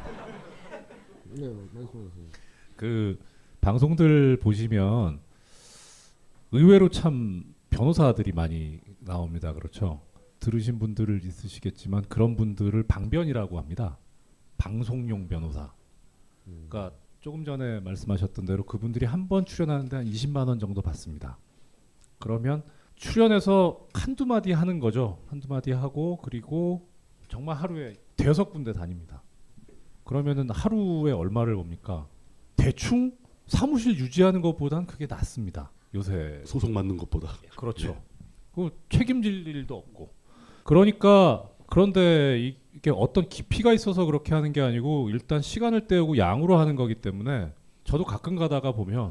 네, 말씀하세요. 그 방송들 보시면 의외로 참 변호사들이 많이 나옵니다. 그렇죠? 들으신 분들을 있으시겠지만 그런 분들을 방변이라고 합니다. 방송용 변호사. 그러니까 조금 전에 말씀하셨던 대로 그분들이 한 번 출연하는데 한 20만 원 정도 받습니다. 그러면 출연해서 한두 마디 하는 거죠. 한두 마디 하고 그리고 정말 하루에 5군데 다닙니다. 그러면은 하루에 얼마를 봅니까? 대충 사무실 유지하는 것보단 그게 낫습니다. 요새 소송 맞는 것보다. 그렇죠. 예. 그 책임질 일도 없고. 그러니까 그런데 이게 어떤 깊이가 있어서 그렇게 하는 게 아니고 일단 시간을 때우고 양으로 하는 거기 때문에 저도 가끔 가다가 보면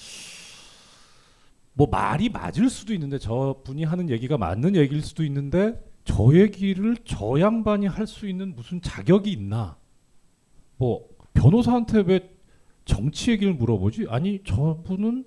뭐 말이 맞을 수도 있는데 저 분이 하는 얘기가 맞는 얘기일 수도 있는데 저 얘기를 저 양반이 할 수 있는 무슨 자격이 있나? 뭐 변호사한테 왜 정치 얘기를 물어보지? 아니 저분은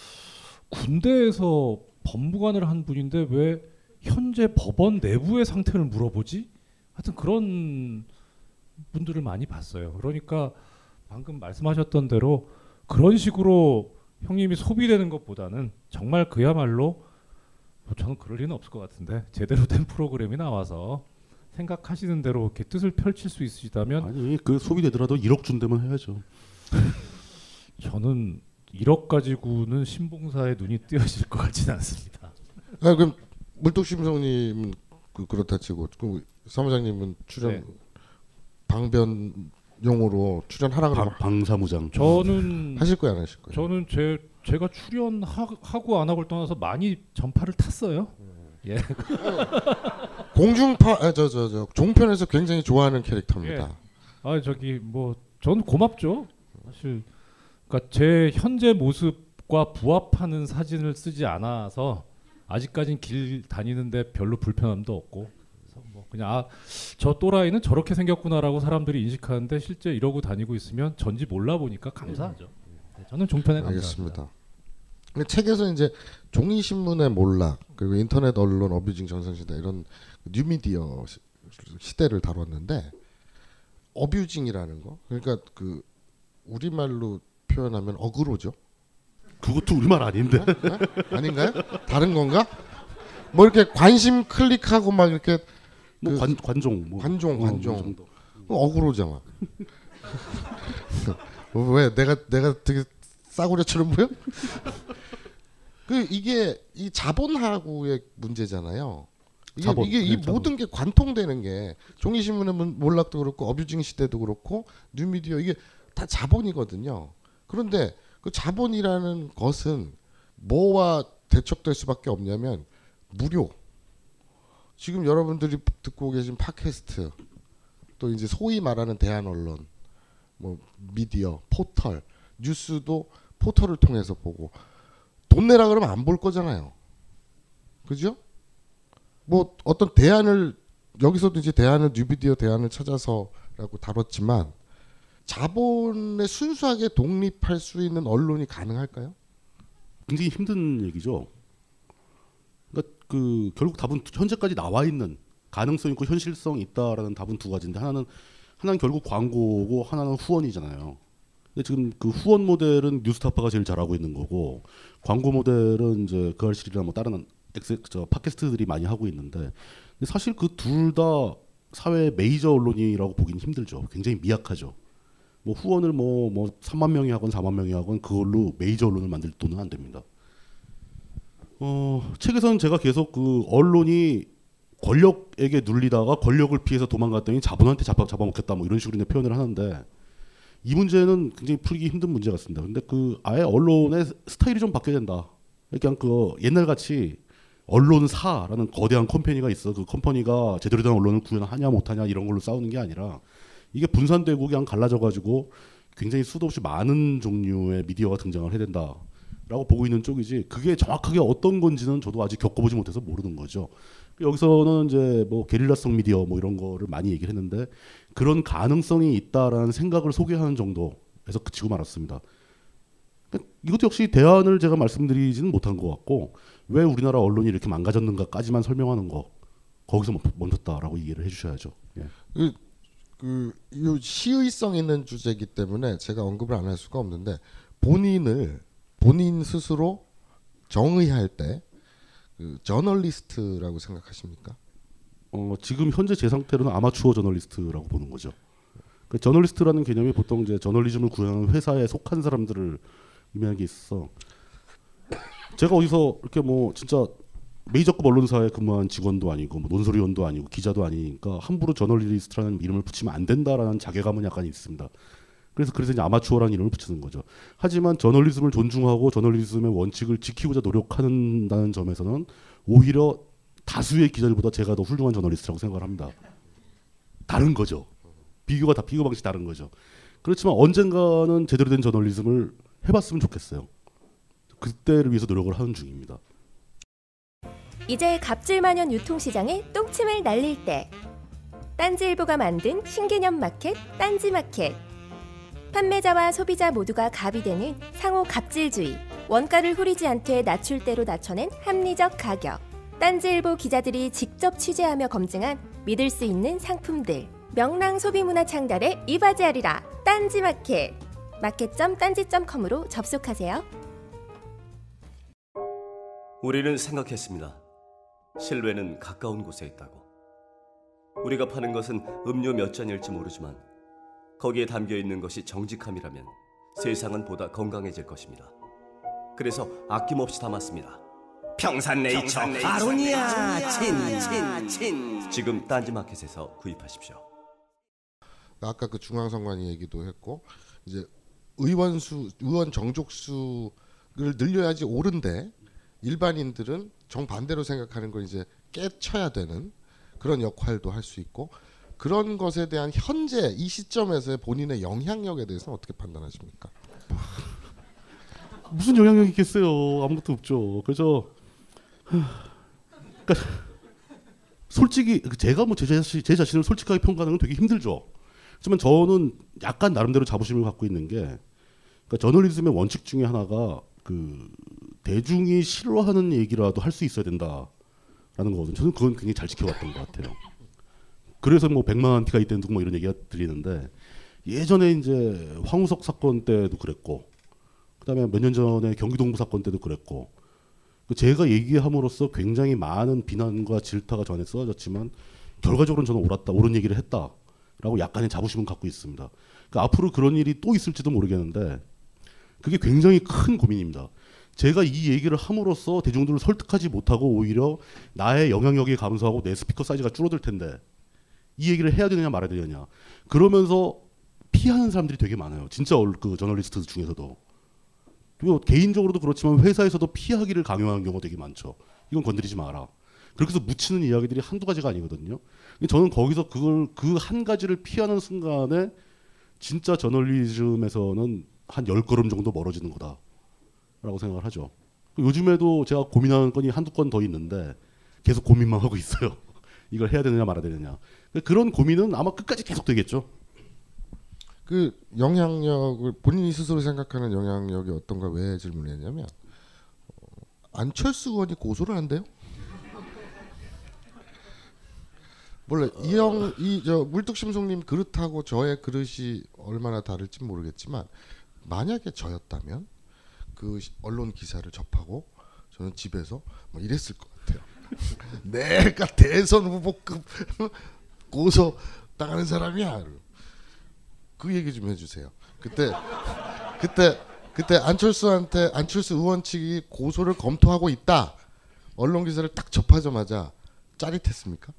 군대에서 법무관을 한 분인데 왜 현재 법원 내부의 상태를 물어보지? 하여튼 그런 분들을 많이 봤어요. 그러니까 방금 말씀하셨던 대로 그런 식으로 형님이 소비되는 것보다는 정말 그야말로 저는 그럴 리는 없을 것 같은데 제대로 된 프로그램이 나와서 생각하시는 대로 이렇게 뜻을 펼칠 수 있으시다면 아니 그 소비되더라도 1억 준다면 해야죠. 저는 1억 가지고는 신봉사의 눈이 띄어질 것 같지는 않습니다. 아, 그럼 물뚝심성님은 그렇다 치고 그 사무장님은 출연 네. 방변용으로 출연하라 그러면 방사무장. 저는 하실 거예요, 안 하실 거예요? 저는 제가 출연하고 안 하고를 떠나서 많이 전파를 탔어요. 예. 공중파 저 종편에서 굉장히 좋아하는 캐릭터입니다. 예. 아 저기 뭐 저는 고맙죠. 사실 그러니까 제 현재 모습과 부합하는 사진을 쓰지 않아서 아직까진 길 다니는데 별로 불편함도 없고 그래서 뭐 그냥 저 또라이는 저렇게 생겼구나라고 사람들이 인식하는데 실제 이러고 다니고 있으면 전지 몰라 보니까 감사하죠. 네, 저는 종편에 감사합니다. 알겠습니다. 책에서 이제 종이 신문의 몰락 그리고 인터넷 언론 어뷰징 전성시대 이런 뉴미디어 시대를 다뤘는데 어뷰징이라는 거 그러니까 그 우리말로 표현하면 어그로죠. 그것도 우리말 아닌데. 네? 아닌가요? 다른 건가? 뭐 이렇게 관심 클릭하고 막 이렇게 뭐 관종 관종 어그로잖아. 왜 내가 되게 싸구려처럼 보여? 이게 이 자본하고의 문제잖아요. 이게 이 모든 게 관통되는 게 종이신문의 몰락도 그렇고 어뷰징 시대도 그렇고 뉴미디어 이게 다 자본이거든요. 그런데 그 자본이라는 것은 뭐와 대척될 수밖에 없냐면 무료. 지금 여러분들이 듣고 계신 팟캐스트 또 이제 소위 말하는 대한 언론 뭐 미디어 포털 뉴스도 포털을 통해서 보고 돈 내라 그러면 안 볼 거잖아요. 그죠? 뭐 어떤 대안을 여기서도 이제 대안을 뉴미디어 대안을 찾아서라고 다뤘지만 자본에 순수하게 독립할 수 있는 언론이 가능할까요? 굉장히 힘든 얘기죠. 그러니까 그 결국 답은 현재까지 나와 있는 가능성 있고 현실성 있다라는 답은 두 가지인데 하나는 결국 광고고 하나는 후원이잖아요. 근데 지금 그 후원 모델은 뉴스타파가 제일 잘하고 있는 거고 광고 모델은 이제 그 알실이나 뭐 다른 팟캐스트들이 많이 하고 있는데 근데 사실 그 둘 다 사회 메이저 언론이라고 보기는 힘들죠. 굉장히 미약하죠. 뭐 후원을 뭐 3만 명이 하건 4만 명이 하건 그걸로 메이저 언론을 만들 돈은 안 됩니다. 책에서는 제가 계속 그 언론이 권력에게 눌리다가 권력을 피해서 도망갔더니 자본한테 잡아먹겠다 뭐 이런 식으로 표현을 하는데 이 문제는 굉장히 풀기 힘든 문제 같습니다. 근데 그 아예 언론의 스타일이 좀 바뀌어야 된다. 그냥 그 옛날 같이 언론사라는 거대한 컴퍼니가 있어. 그 컴퍼니가 제대로 된 언론을 구현하냐 못하냐 이런 걸로 싸우는 게 아니라 이게 분산되고 그냥 갈라져가지고 굉장히 수도 없이 많은 종류의 미디어가 등장을 해야 된다라고 보고 있는 쪽이지 그게 정확하게 어떤 건지는 저도 아직 겪어보지 못해서 모르는 거죠. 여기서는 이제 뭐 게릴라성 미디어 뭐 이런 거를 많이 얘기를 했는데 그런 가능성이 있다라는 생각을 소개하는 정도에서 그치고 말았습니다. 이것도 역시 대안을 제가 말씀드리지는 못한 것 같고 왜 우리나라 언론이 이렇게 망가졌는가까지만 설명하는 거 거기서 멈췄다라고 얘기를 해주셔야죠. 예. 이 시의성 있는 주제이기 때문에 제가 언급을 안 할 수가 없는데 본인 스스로 정의할 때 저널리스트라고 생각하십니까? 지금 현재 제 상태로는 아마추어 저널리스트라고 보는 거죠. 그 저널리스트라는 개념이 보통 이제 저널리즘을 구현하는 회사에 속한 사람들을 의미하는 게 있어. 제가 어디서 이렇게 뭐 진짜 메이저급 언론사에 근무한 직원도 아니고 뭐 논설위원도 아니고 기자도 아니니까 함부로 저널리스트라는 이름을 붙이면 안 된다라는 자괴감은 약간 있습니다. 그래서 이제 아마추어라는 이름을 붙이는 거죠. 하지만 저널리즘을 존중하고 저널리즘의 원칙을 지키고자 노력한다는 점에서는 오히려 다수의 기자들보다 제가 더 훌륭한 저널리스트라고 생각을 합니다. 다른 거죠. 비교 방식이 다른 거죠. 그렇지만 언젠가는 제대로 된 저널리즘을 해봤으면 좋겠어요. 그때를 위해서 노력을 하는 중입니다. 이제 갑질만연 유통시장에 똥침을 날릴 때 딴지일보가 만든 신개념 마켓 딴지마켓. 판매자와 소비자 모두가 갑이 되는 상호 갑질주의, 원가를 후리지 않되 낮출대로 낮춰낸 합리적 가격, 딴지일보 기자들이 직접 취재하며 검증한 믿을 수 있는 상품들, 명랑 소비문화 창달에 이바지하리라 딴지마켓. 마켓.딴지.com으로 접속하세요. 우리는 생각했습니다. 실외는 가까운 곳에 있다고. 우리가 파는 것은 음료 몇 잔일지 모르지만 거기에 담겨있는 것이 정직함이라면 세상은 보다 건강해질 것입니다. 그래서 아낌없이 담았습니다. 평산네이처 아로니아 친. 지금 딴지마켓에서 구입하십시오. 아까 그 중앙선관위 얘기도 했고 이제 의원 정족수를 늘려야지 옳은데 일반인들은 정반대로 생각하는 걸 이제 깨쳐야 되는 그런 역할도 할 수 있고 그런 것에 대한 현재 이 시점에서의 본인의 영향력에 대해서는 어떻게 판단하십니까? 무슨 영향력이 있겠어요? 아무것도 없죠. 그래서 그러니까 솔직히 제가 뭐 제 자신을 솔직하게 평가하는 건 되게 힘들죠. 하지만 저는 약간 나름대로 자부심을 갖고 있는 게 그러니까 저널리즘의 원칙 중에 하나가 그 대중이 싫어하는 얘기라도 할 수 있어야 된다라는 거거든요. 저는 그건 굉장히 잘 지켜왔던 것 같아요. 그래서 뭐 100만 원 티가 있다는 뭐 이런 얘기가 드리는데 예전에 이제 황우석 사건 때도 그랬고 그다음에 몇 년 전에 경기동부 사건 때도 그랬고 제가 얘기함으로써 굉장히 많은 비난과 질타가 전에 쏟아졌지만 결과적으로는 저는 옳은 얘기를 했다라고 약간의 자부심은 갖고 있습니다. 그러니까 앞으로 그런 일이 또 있을지도 모르겠는데 그게 굉장히 큰 고민입니다. 제가 이 얘기를 함으로써 대중들을 설득하지 못하고 오히려 나의 영향력이 감소하고 내 스피커 사이즈가 줄어들 텐데 이 얘기를 해야 되느냐 말아야 되느냐 그러면서 피하는 사람들이 되게 많아요. 진짜 그 저널리스트 중에서도. 그리고 개인적으로도 그렇지만 회사에서도 피하기를 강요하는 경우가 되게 많죠. 이건 건드리지 마라. 그렇게 해서 묻히는 이야기들이 한두 가지가 아니거든요. 저는 거기서 그 한 가지를 피하는 순간에 진짜 저널리즘에서는 한 10걸음 정도 멀어지는 거다라고 생각을 하죠. 요즘에도 제가 고민하는 건이 한두 건 더 있는데 계속 고민만 하고 있어요. 이걸 해야 되느냐 말아야 되느냐. 그런 고민은 아마 끝까지 계속 되겠죠. 그 영향력을 본인이 스스로 생각하는 영향력이 어떤가 왜 질문했냐면 안철수 의원이 고소를 한대요. 몰라 저 물뚝심송님 그릇하고 저의 그릇이 얼마나 다를지 모르겠지만 만약에 저였다면 그 언론 기사를 접하고 저는 집에서 뭐 이랬을 것 같아요. 내가 대선 후보급 고소 당하는 사람이야. 그 얘기 좀 해주세요. 그때 안철수 의원 측이 고소를 검토하고 있다. 언론 기사를 딱 접하자마자 짜릿했습니까?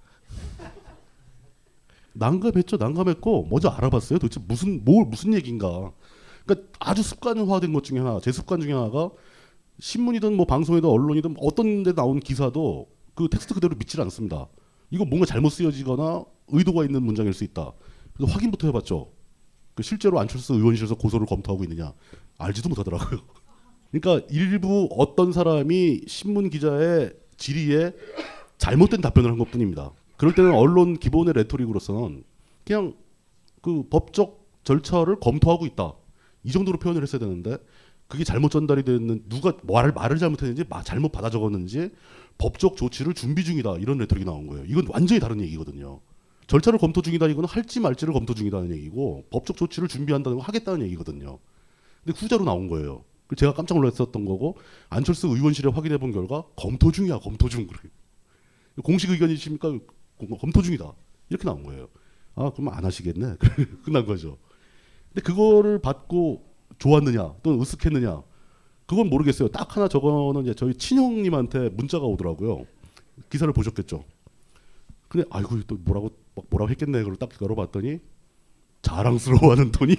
난감했죠. 난감했고 먼저 알아봤어요. 도대체 무슨 얘기인가. 그러니까 아주 습관화된 것 중에 하나, 제 습관 중에 하나가 신문이든 뭐 방송이든 언론이든 어떤 데 나온 기사도 그 텍스트 그대로 믿질 않습니다. 이거 뭔가 잘못 쓰여지거나 의도가 있는 문장일 수 있다. 그래서 확인부터 해봤죠. 실제로 안철수 의원실에서 고소를 검토하고 있느냐 알지도 못하더라고요. 그러니까 일부 어떤 사람이 신문 기자의 질의에 잘못된 답변을 한 것뿐입니다. 그럴 때는 언론 기본의 레토릭으로서는 그냥 그 법적 절차를 검토하고 있다. 이 정도로 표현을 했어야 되는데 그게 잘못 전달이 됐는 누가 말을 잘못했는지 잘못 받아 적었는지 법적 조치를 준비 중이다. 이런 레토릭이 나온 거예요. 이건 완전히 다른 얘기거든요. 절차를 검토 중이다 이거는 할지 말지를 검토 중이다는 얘기고 법적 조치를 준비한다는 건 하겠다는 얘기거든요. 근데 후자로 나온 거예요. 제가 깜짝 놀랐었던 거고 안철수 의원실에 확인해 본 결과 검토 중이야. 검토 중. 공식 의견이십니까? 검토 중이다. 이렇게 나온 거예요. 아 그럼 안 하시겠네. 끝난 거죠. 근데 그거를 받고 좋았느냐 또는 으쓱했느냐 그건 모르겠어요. 딱 하나 저거는 이제 저희 친형님한테 문자가 오더라고요. 기사를 보셨겠죠. 근데 아이고 또 뭐라고 했겠네. 그걸 딱 열어봤더니 자랑스러워하는 톤이.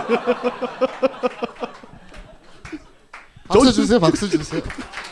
박수 주세요. 박수 주세요.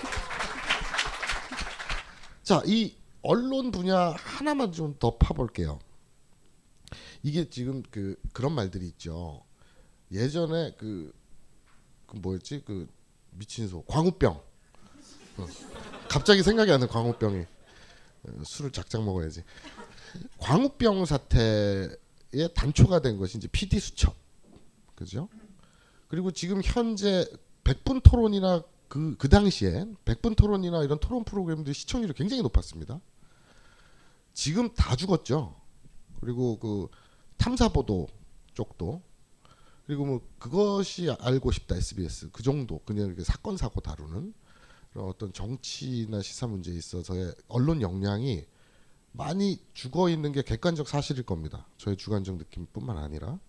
자, 이 언론 분야 하나만 좀 더 파볼게요. 이게 지금 그런 말들이 있죠. 예전에 그 뭐였지? 그 미친 소 광우병. 갑자기 생각이 안 나. 광우병이. 술을 작작 먹어야지. 광우병 사태의 단초가 된 것이 이제 PD 수첩, 그죠? 그리고 지금 현재 100분 토론이나 그 당시에 100분 토론이나 이런 토론 프로그램들이 시청률이 굉장히 높았습니다. 지금 다 죽었죠. 그리고 그 탐사보도 쪽도 그리고 뭐 그것이 알고 싶다 SBS 그 정도 그냥 사건 사고 다루는 어떤 정치나 시사 문제에 있어서의 언론 역량이 많이 죽어 있는 게 객관적 사실일 겁니다. 저의 주관적 느낌뿐만 아니라.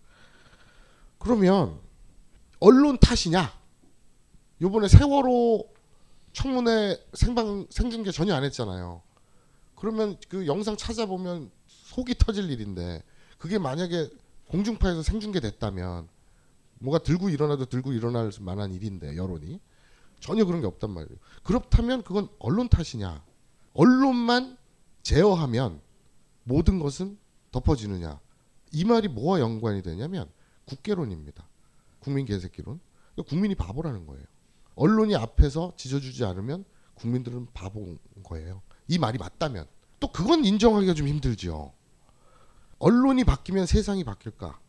그러면 언론 탓이냐? 요번에 세월호 청문회 생중계 전혀 안 했잖아요. 그러면 그 영상 찾아보면 속이 터질 일인데 그게 만약에 공중파에서 생중계 됐다면 뭐가 들고 일어나도 들고 일어날 만한 일인데 여론이 전혀 그런 게 없단 말이에요. 그렇다면 그건 언론 탓이냐? 언론만 제어하면 모든 것은 덮어지느냐? 이 말이 뭐와 연관이 되냐면 국계론입니다. 국민 개새끼론. 국민이 바보라는 거예요. 언론이 앞에서 지져주지 않으면 국민들은 바보인 거예요. 이 말이 맞다면. 또 그건 인정하기가 좀 힘들죠. 언론이 바뀌면 세상이 바뀔까?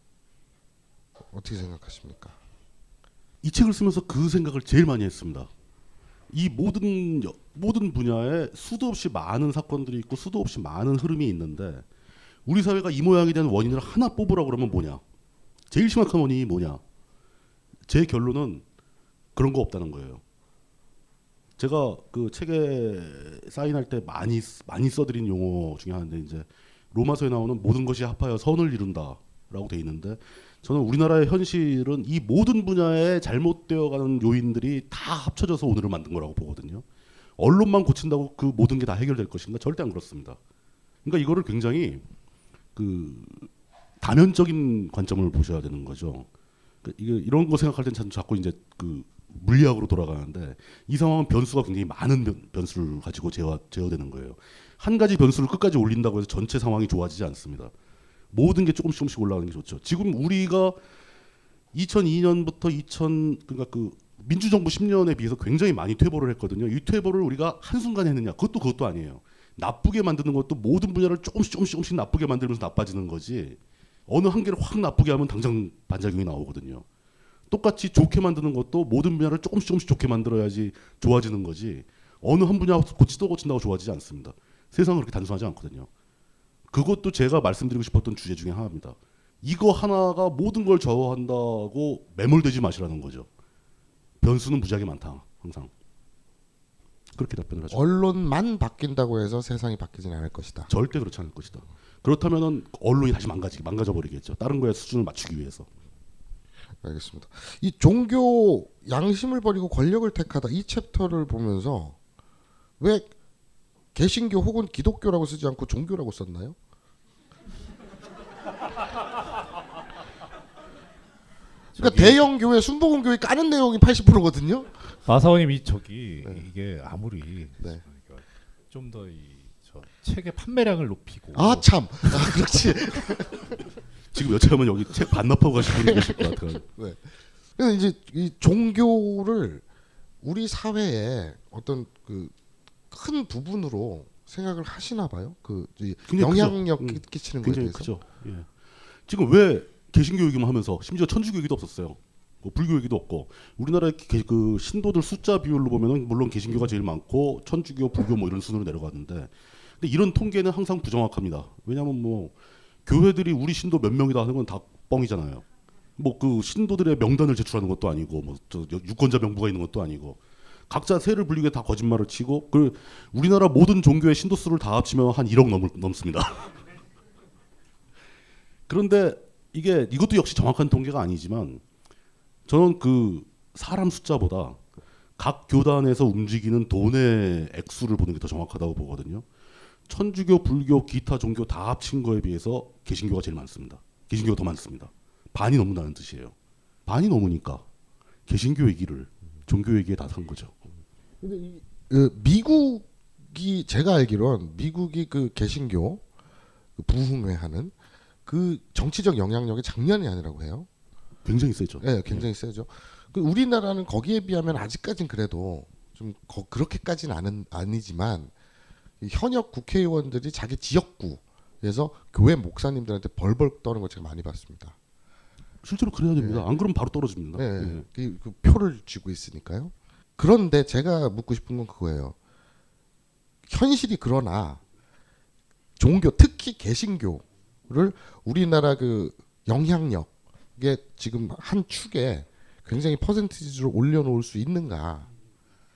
어떻게 생각하십니까? 이 책을 쓰면서 그 생각을 제일 많이 했습니다. 이 모든 분야에 수도 없이 많은 사건들이 있고 수도 없이 많은 흐름이 있는데 우리 사회가 이 모양이 된 원인을 하나 뽑으라고 그러면 뭐냐? 제일 심각한 원인이 뭐냐? 제 결론은 그런 거 없다는 거예요. 제가 그 책에 사인할 때 많이 써드린 용어 중에 하나인데 이제 로마서에 나오는 모든 것이 합하여 선을 이룬다라고 돼 있는데 저는 우리나라의 현실은 이 모든 분야에 잘못되어가는 요인들이 다 합쳐져서 오늘을 만든 거라고 보거든요. 언론만 고친다고 그 모든 게 다 해결될 것인가? 절대 안 그렇습니다. 그러니까 이거를 굉장히 그 다면적인 관점을 보셔야 되는 거죠. 그러니까 이런 거 생각할 땐 자꾸 이제 그 물리학으로 돌아가는데 이 상황은 변수가 굉장히 많은 변수를 가지고 제어되는 거예요. 한 가지 변수를 끝까지 올린다고 해서 전체 상황이 좋아지지 않습니다. 모든 게 조금씩 올라가는 게 좋죠. 지금 우리가 2002년부터 그러니까 그 민주정부 10년에 비해서 굉장히 많이 퇴보를 했거든요. 이 퇴보를 우리가 한순간에 했느냐? 그것도 아니에요. 나쁘게 만드는 것도 모든 분야를 조금씩 나쁘게 만들면서 나빠지는 거지. 어느 한계를 확 나쁘게 하면 당장 반작용이 나오거든요. 똑같이 좋게 만드는 것도 모든 분야를 조금씩 좋게 만들어야지 좋아지는 거지. 어느 한 분야 고친다고 좋아지지 않습니다. 세상은 그렇게 단순하지 않거든요. 그것도 제가 말씀드리고 싶었던 주제 중에 하나입니다. 이거 하나가 모든 걸 좌우한다고 매몰되지 마시라는 거죠. 변수는 무지하게 많다. 항상. 그렇게 답변을 하죠. 언론만 바뀐다고 해서 세상이 바뀌지는 않을 것이다. 절대 그렇지 않을 것이다. 그렇다면 언론이 다시 망가져버리겠죠. 다른 거에 수준을 맞추기 위해서. 알겠습니다. 이 종교 양심을 버리고 권력을 택하다 이 챕터를 보면서 왜 개신교 혹은 기독교라고 쓰지 않고 종교라고 썼나요? 그러니까 대형 교회 순복음 교회 까는 내용이 80%거든요. 마사오님 이게 아무리 좀 더 저 책의 판매량을 높이고 그렇지. 지금 여차하면 여기 책 반납하고 가신 분이 계실 것 같아요. 네. 그래서 이제 이 종교를 우리 사회의 어떤 그 큰 부분으로 생각을 하시나 봐요. 그 영향력 끼치는 거에 굉장히 대해서. 크죠. 예. 지금 왜 개신교 얘기만 하면서 심지어 천주교 얘기도 없었어요. 뭐 불교 얘기도 없고 우리나라의 그 신도들 숫자 비율로 보면은 물론 개신교가 제일 많고 천주교, 불교 뭐 이런 순으로 내려가는데 근데 이런 통계는 항상 부정확합니다. 왜냐하면 뭐 교회들이 우리 신도 몇 명이다 하는 건 다 뻥이잖아요. 뭐 그 신도들의 명단을 제출하는 것도 아니고 뭐 유권자 명부가 있는 것도 아니고 각자 세를 불리게 다 거짓말을 치고 그 우리나라 모든 종교의 신도 수를 다 합치면 한 1억 넘습니다. 그런데 이것도 역시 정확한 통계가 아니지만 저는 그 사람 숫자보다 각 교단에서 움직이는 돈의 액수를 보는 게 더 정확하다고 보거든요. 천주교, 불교, 기타 종교 다 합친 거에 비해서 개신교가 제일 많습니다. 개신교가 더 많습니다. 반이 넘는다는 뜻이에요. 반이 넘으니까 개신교 얘기를 종교 얘기에 다 산 거죠. 근데 미국이 제가 알기론 미국이 그 개신교 부흥회하는 그 정치적 영향력이 장난이 아니라고 해요. 굉장히 세죠. 네, 굉장히 세죠. 그 우리나라는 거기에 비하면 아직까진 그래도 좀 그렇게까지는 아니지만 현역 국회의원들이 자기 지역구에서 교회 목사님들한테 벌벌 떠는 걸 제가 많이 봤습니다. 실제로 그래야 됩니다. 안 그러면 바로 떨어집니다. 네, 그 표를 쥐고 있으니까요. 그런데 제가 묻고 싶은 건 그거예요. 현실이 그러나 종교, 특히 개신교를 우리나라 그 영향력에 지금 한 축에 굉장히 퍼센티지로 올려놓을 수 있는가?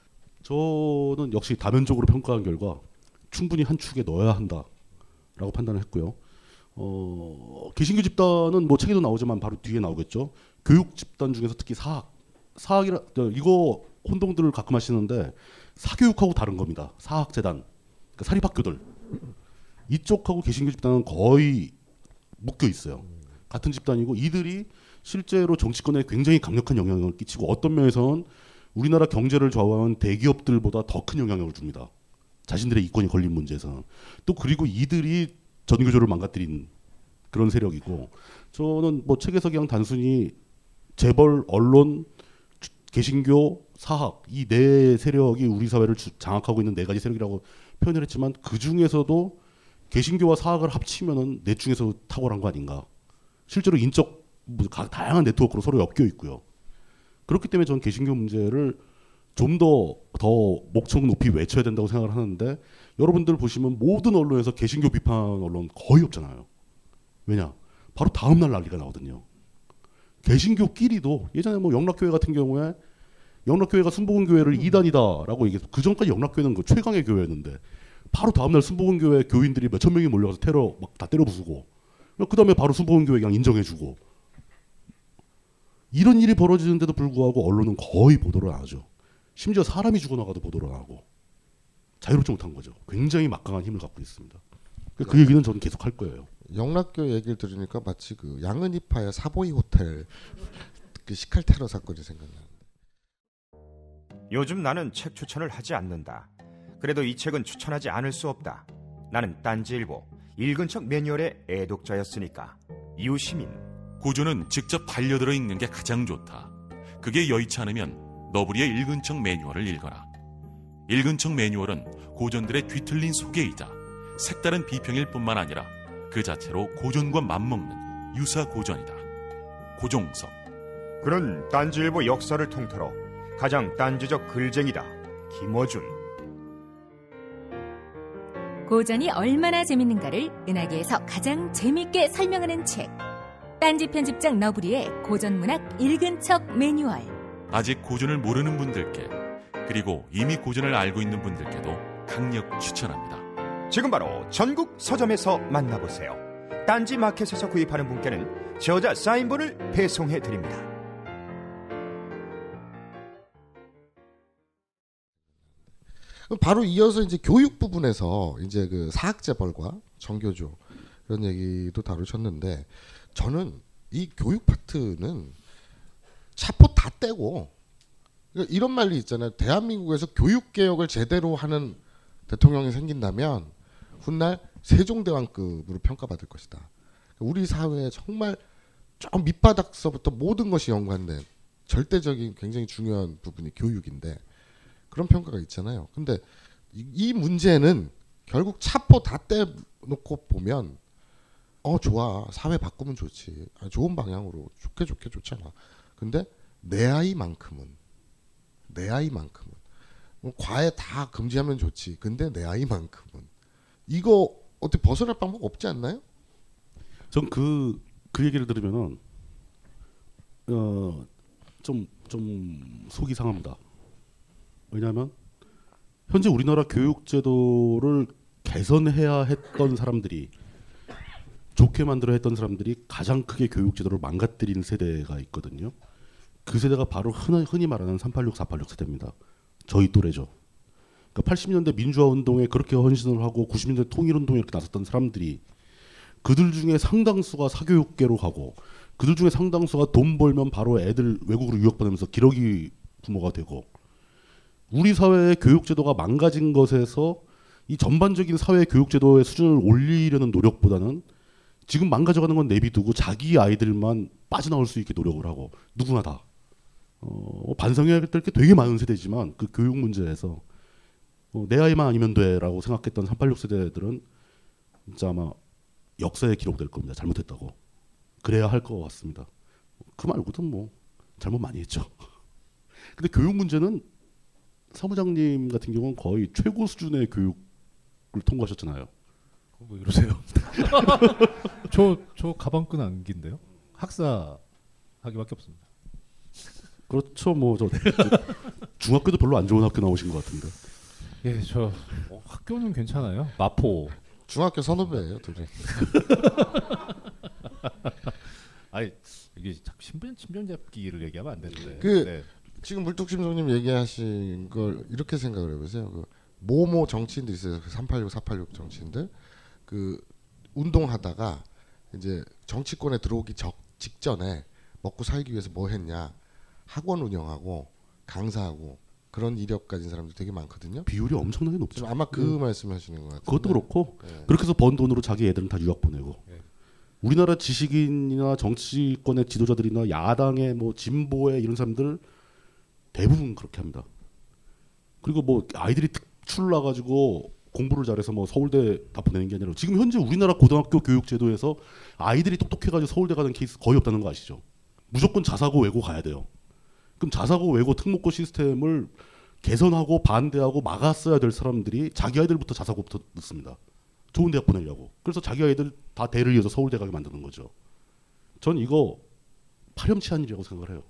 저는 역시 다면적으로 평가한 결과 충분히 한 축에 넣어야 한다라고 판단을 했고요. 개신교 집단은 뭐 책에도 나오지만 바로 뒤에 나오겠죠. 교육 집단 중에서 특히 사학이라 이거 혼동들을 가끔 하시는데 사교육하고 다른 겁니다. 사학재단, 그러니까 사립학교들 이쪽하고 개신교 집단은 거의 묶여 있어요. 같은 집단이고 이들이 실제로 정치권에 굉장히 강력한 영향을 끼치고 어떤 면에서는 우리나라 경제를 좌우하는 대기업들보다 더 큰 영향을 줍니다. 자신들의 이권이 걸린 문제에서는. 또 그리고 이들이 전교조를 망가뜨린 그런 세력이고 저는 뭐 책에서 그냥 단순히 재벌, 언론, 개신교, 사학 이 네 세력이 우리 사회를 장악하고 있는 네 가지 세력이라고 표현을 했지만 그 중에서도 개신교와 사학을 합치면은 넷 중에서 탁월한 거 아닌가. 실제로 인적 다양한 네트워크로 서로 엮여 있고요. 그렇기 때문에 저는 개신교 문제를 좀 더 목청 높이 외쳐야 된다고 생각을 하는데 여러분들 보시면 모든 언론에서 개신교 비판 언론 거의 없잖아요. 왜냐? 바로 다음 날 난리가 나거든요. 개신교끼리도 예전에 뭐 영락교회 같은 경우에 영락교회가 순복음교회를 이단이다라고 얘기해서 그 전까지 영락교회는 그 최강의 교회였는데 바로 다음날 순복음교회 교인들이 몇천 명이 몰려가서 테러 막 다 때려 부수고 그 다음에 바로 순복음교회 그냥 인정해주고 이런 일이 벌어지는데도 불구하고 언론은 거의 보도를 안 하죠. 심지어 사람이 죽어나가도 보도를 안 하고 자유롭지 못한 거죠. 굉장히 막강한 힘을 갖고 있습니다. 그 얘기는 저는 계속 할 거예요. 영락교 얘기를 들으니까 마치 그 양은이파의 사보이 호텔 그 식칼 테러 사건이 생각나는데. 요즘 나는 책 추천을 하지 않는다. 그래도 이 책은 추천하지 않을 수 없다. 나는 딴지일보 읽은 척 매뉴얼의 애독자였으니까. 이웃시민. 고전은 직접 반려들어 읽는 게 가장 좋다. 그게 여의치 않으면 너부리의 읽은 척 매뉴얼을 읽어라. 읽은 척 매뉴얼은 고전들의 뒤틀린 소개이자 색다른 비평일 뿐만 아니라 그 자체로 고전과 맞먹는 유사 고전이다. 고종석. 그는 딴지일보 역사를 통틀어 가장 딴지적 글쟁이다. 김어준. 고전이 얼마나 재밌는가를 은하계에서 가장 재밌게 설명하는 책. 딴지 편집장 너부리의 고전문학 읽은 척 매뉴얼. 아직 고전을 모르는 분들께 그리고 이미 고전을 알고 있는 분들께도 강력 추천합니다. 지금 바로 전국 서점에서 만나보세요. 딴지 마켓에서 구입하는 분께는 저자 사인본을 배송해 드립니다. 바로 이어서 이제 교육 부분에서 이제 그 사학재벌과 정교조 이런 얘기도 다루셨는데 저는 이 교육 파트는 차포 다 떼고 이런 말이 있잖아요. 대한민국에서 교육개혁을 제대로 하는 대통령이 생긴다면 훗날 세종대왕급으로 평가받을 것이다. 우리 사회에 정말 좀 밑바닥서부터 모든 것이 연관된 절대적인 굉장히 중요한 부분이 교육인데 그런 평가가 있잖아요. 근데 이 문제는 결국 차포 다 떼놓고 보면 좋아. 사회 바꾸면 좋지. 좋은 방향으로 좋게 좋잖아. 근데 내 아이만큼은 과외 다 금지하면 좋지. 근데 내 아이만큼은 이거 어떻게 벗어날 방법 없지 않나요? 전 그 얘기를 들으면은 좀 속이 상합니다. 왜냐하면 현재 우리나라 교육 제도를 개선해야 했던 사람들이 좋게 만들어 했던 사람들이 가장 크게 교육 제도를 망가뜨린 세대가 있거든요. 그 세대가 바로 흔히 말하는 386, 486 세대입니다. 저희 또래죠. 그러니까 80년대 민주화 운동에 그렇게 헌신을 하고 90년대 통일 운동에 이렇게 나섰던 사람들이 그들 중에 상당수가 사교육계로 가고 그들 중에 상당수가 돈 벌면 바로 애들 외국으로 유학보내면서 기러기 부모가 되고 우리 사회의 교육 제도가 망가진 것에서 이 전반적인 사회 교육 제도의 수준을 올리려는 노력보다는 지금 망가져가는 건 내비두고 자기 아이들만 빠져나올 수 있게 노력을 하고 누구나 다 반성해야 될 게 되게 많은 세대지만 그 교육 문제에서 내 아이만 아니면 돼라고 생각했던 386 세대들은 진짜 아마 역사에 기록될 겁니다. 잘못했다고. 그래야 할 것 같습니다. 그 말고도 뭐 잘못 많이 했죠. 근데 교육 문제는 사무장님 같은 경우는 거의 최고 수준의 교육을 통과하셨잖아요. 뭐 이러세요? 저 가방끈 안긴데요? 학사 하기밖에 없습니다. 그렇죠. 뭐 저 중학교도 별로 안 좋은 학교 나오신 것 같은데. 예, 저 학교는 괜찮아요. 마포. 중학교 선후배예요, 둘이. 아니 이게 신변 잡기를 얘기하면 안 되는데. 그 지금 물뚝심송님 얘기하신 걸 이렇게 생각을 해보세요. 그 모모 정치인들 있어요. 386, 486 정치인들 그 운동하다가 이제 정치권에 들어오기 직전에 먹고 살기 위해서 뭐 했냐? 학원 운영하고 강사하고 그런 이력 가진 사람들 되게 많거든요. 비율이 엄청나게 높죠. 아마 그 말씀하시는 것 같아요. 그것도 그렇고 그렇게 해서 번 돈으로 자기 애들은 다 유학 보내고. 우리나라 지식인이나 정치권의 지도자들이나 야당의 뭐 진보의 이런 사람들 대부분 그렇게 합니다. 그리고 뭐 아이들이 특출 나가지고 공부를 잘해서 뭐 서울대 다 보내는 게 아니라 지금 현재 우리나라 고등학교 교육 제도에서 아이들이 똑똑해가지고 서울대 가는 케이스 거의 없다는 거 아시죠? 무조건 자사고 외고 가야 돼요. 그럼 자사고 외고 특목고 시스템을 개선하고 반대하고 막았어야 될 사람들이 자기 아이들부터 자사고부터 넣습니다. 좋은 대학 보내려고. 그래서 자기 아이들 다 대를 이어서 서울대 가게 만드는 거죠. 전 이거 파렴치한이라고 생각을 해요.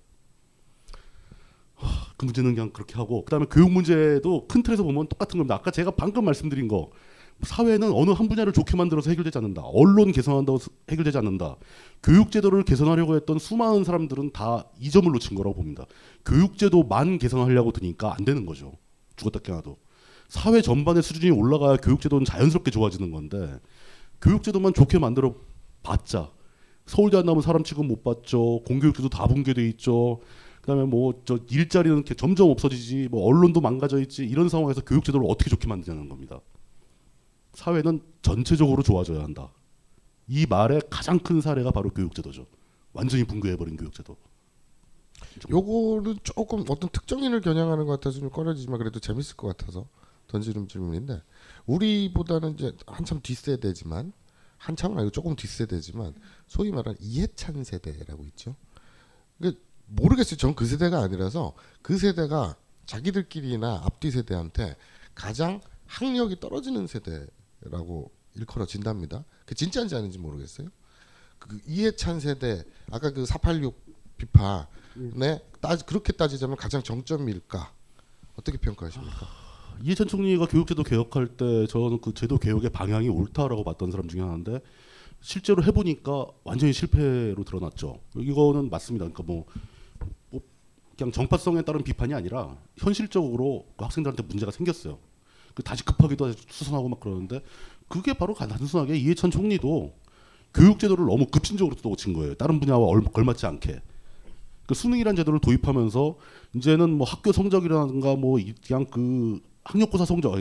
그 문제는 그냥 그렇게 하고 그다음에 교육 문제도 큰 틀에서 보면 똑같은 겁니다. 아까 제가 방금 말씀드린 거 사회는 어느 한 분야를 좋게 만들어서 해결되지 않는다. 언론 개선한다고 해결되지 않는다. 교육제도를 개선하려고 했던 수많은 사람들은 다 이 점을 놓친 거라고 봅니다. 교육제도만 개선하려고 드니까 안 되는 거죠. 죽었다 깨어나도. 사회 전반의 수준이 올라가야 교육제도는 자연스럽게 좋아지는 건데 교육제도만 좋게 만들어 봤자 서울대 안 나오면 사람 취급 못 받죠. 공교육제도 다 붕괴돼 있죠. 그다음에 뭐 저 일자리는 이렇게 점점 없어지지, 뭐 언론도 망가져 있지. 이런 상황에서 교육제도를 어떻게 좋게 만드냐는 겁니다. 사회는 전체적으로 좋아져야 한다. 이 말의 가장 큰 사례가 바로 교육제도죠. 완전히 붕괴해버린 교육제도. 요거는 조금 어떤 특정인을 겨냥하는 것 같아서 좀 꺼려지지만 그래도 재밌을 것 같아서 던지는 질문인데 우리보다는 이제 한참 뒷세대지만 한참은 아니고 조금 뒷세대지만 소위 말하는 이해찬 세대라고 있죠. 그러니까 모르겠어요. 전 그 세대가 아니라서 그 세대가 자기들끼리나 앞뒤 세대한테 가장 학력이 떨어지는 세대라고 일컬어진답니다. 그 진짜인지 아닌지 모르겠어요. 그 이해찬 세대 아까 그 486 비판에 그렇게 따지자면 가장 정점일까? 어떻게 평가하십니까? 이해찬 총리가 교육제도 개혁할 때 저는 그 제도 개혁의 방향이 옳다라고 봤던 사람 중에 하나인데 실제로 해보니까 완전히 실패로 드러났죠. 이거는 맞습니다. 그러니까 뭐 그냥 정파성에 따른 비판이 아니라 현실적으로 그 학생들한테 문제가 생겼어요. 그 다시 급하기도 수선하고 막 그러는데 그게 바로 단순하게 이해찬 총리도 교육제도를 너무 급진적으로 뜯어고친 거예요. 다른 분야와 걸맞지 않게. 그 수능이라는 제도를 도입하면서 이제는 뭐 학교 성적이라든가 뭐 그냥 그 학력고사 성적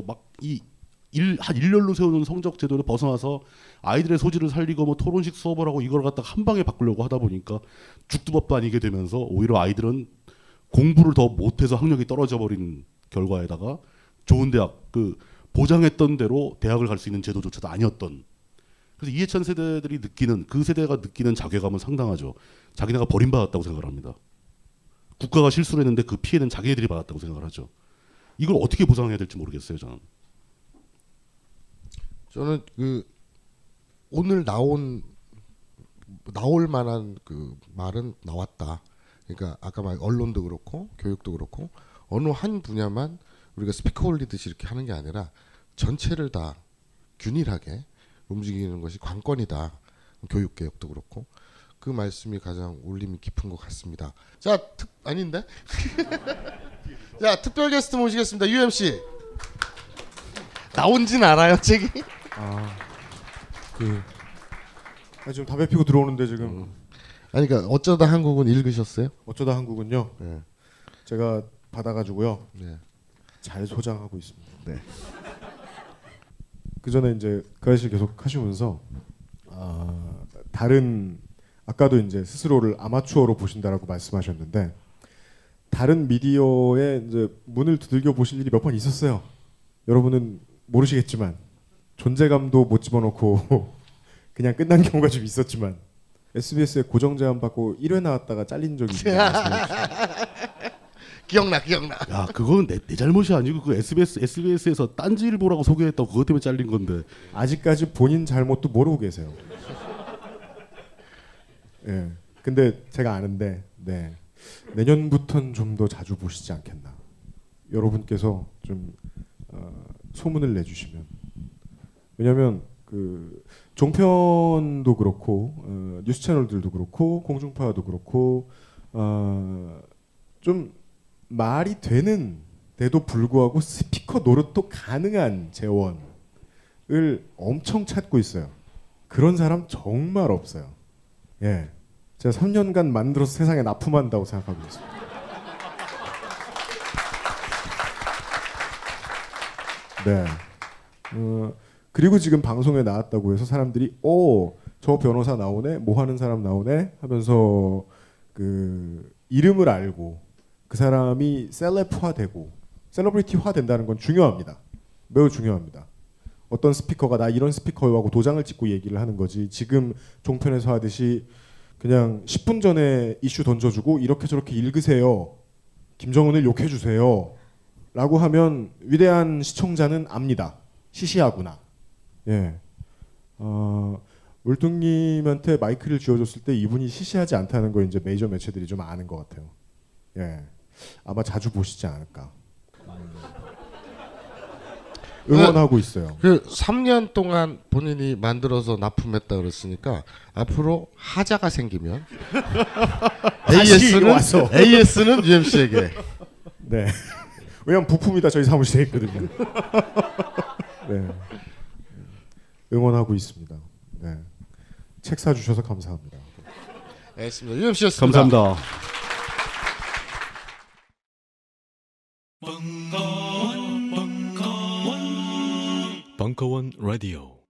한 일렬로 세우는 성적 제도를 벗어나서 아이들의 소질을 살리고 뭐 토론식 수업을 하고 이걸 갖다가 한 방에 바꾸려고 하다 보니까 죽두밥도 아니게 되면서 오히려 아이들은 공부를 더 못해서 학력이 떨어져 버린 결과에다가 좋은 대학 그 보장했던 대로 대학을 갈 수 있는 제도조차도 아니었던. 그래서 이해찬 세대들이 느끼는 그 세대가 느끼는 자괴감은 상당하죠. 자기네가 버림받았다고 생각을 합니다. 국가가 실수를 했는데 그 피해는 자기네들이 받았다고 생각을 하죠. 이걸 어떻게 보상해야 될지 모르겠어요. 저는 그 오늘 나올 만한 그 말은 나왔다. 그러니까 아까 말 언론도 그렇고 교육도 그렇고 어느 한 분야만 우리가 스피커 올리듯이 이렇게 하는 게 아니라 전체를 다 균일하게 움직이는 것이 관건이다. 교육 개혁도 그렇고 그 말씀이 가장 울림이 깊은 것 같습니다. 자, 아닌데? 자, 특별 게스트 모시겠습니다. UMC 나온진 알아요, 책이? 지금 담배 피고 들어오는데 지금. 아니 그러니까 어쩌다 한국은 읽으셨어요? 어쩌다 한국은요. 네. 제가 받아가지고요. 네. 잘 소장하고 있습니다. 네. 그 전에 이제 그 아저씨 계속 하시면서 다른 아까도 이제 스스로를 아마추어로 보신다라고 말씀하셨는데 다른 미디어에 이제 문을 두들겨 보실 일이 몇 번 있었어요. 여러분은 모르시겠지만 존재감도 못 집어넣고 그냥 끝난 경우가 좀 있었지만 SBS에 고정 제안 받고 1회 나왔다가 잘린 적이 있어요. 기억나. 야, 그건 내 잘못이 아니고 그 SBS에서 딴지일보라고 소개했다고 그것 때문에 잘린 건데. 아직까지 본인 잘못도 모르고 계세요. 예. 근데 제가 아는데, 네. 내년부터는 좀 더 자주 보시지 않겠나. 여러분께서 좀 소문을 내주시면. 왜냐하면 그 종편도 그렇고 뉴스 채널들도 그렇고 공중파도 그렇고 좀 말이 되는데도 불구하고 스피커 노릇도 가능한 재원을 엄청 찾고 있어요. 그런 사람 정말 없어요. 예, 제가 3년간 만들어서 세상에 납품한다고 생각하고 있습니다. 네. 그리고 지금 방송에 나왔다고 해서 사람들이 저 변호사 나오네, 뭐 하는 사람 나오네 하면서 그 이름을 알고 그 사람이 셀럽화되고 셀러브리티화 된다는 건 중요합니다. 매우 중요합니다. 어떤 스피커가 나 이런 스피커요 하고 도장을 찍고 얘기를 하는 거지, 지금 종편에서 하듯이 그냥 10분 전에 이슈 던져주고 이렇게 저렇게 읽으세요, 김정은을 욕해주세요 라고 하면 위대한 시청자는 압니다. 시시하구나. 예. 울뚱님한테 마이크를 쥐어줬을 때 이분이 시시하지 않다는 걸 이제 메이저 매체들이 좀 아는 것 같아요. 예. 아마 자주 보시지 않을까. 응원하고 있어요. 그 3년 동안 본인이 만들어서 납품했다 그랬으니까 앞으로 하자가 생기면 AS는 UMC에게. 네. 왜냐면 부품이 다 저희 사무실에 있거든요. 네. 응원하고 있습니다. 네. 책 사주셔서 감사합니다. 알겠습니다. UMC였습니다. 감사합니다. 벙커원 라디오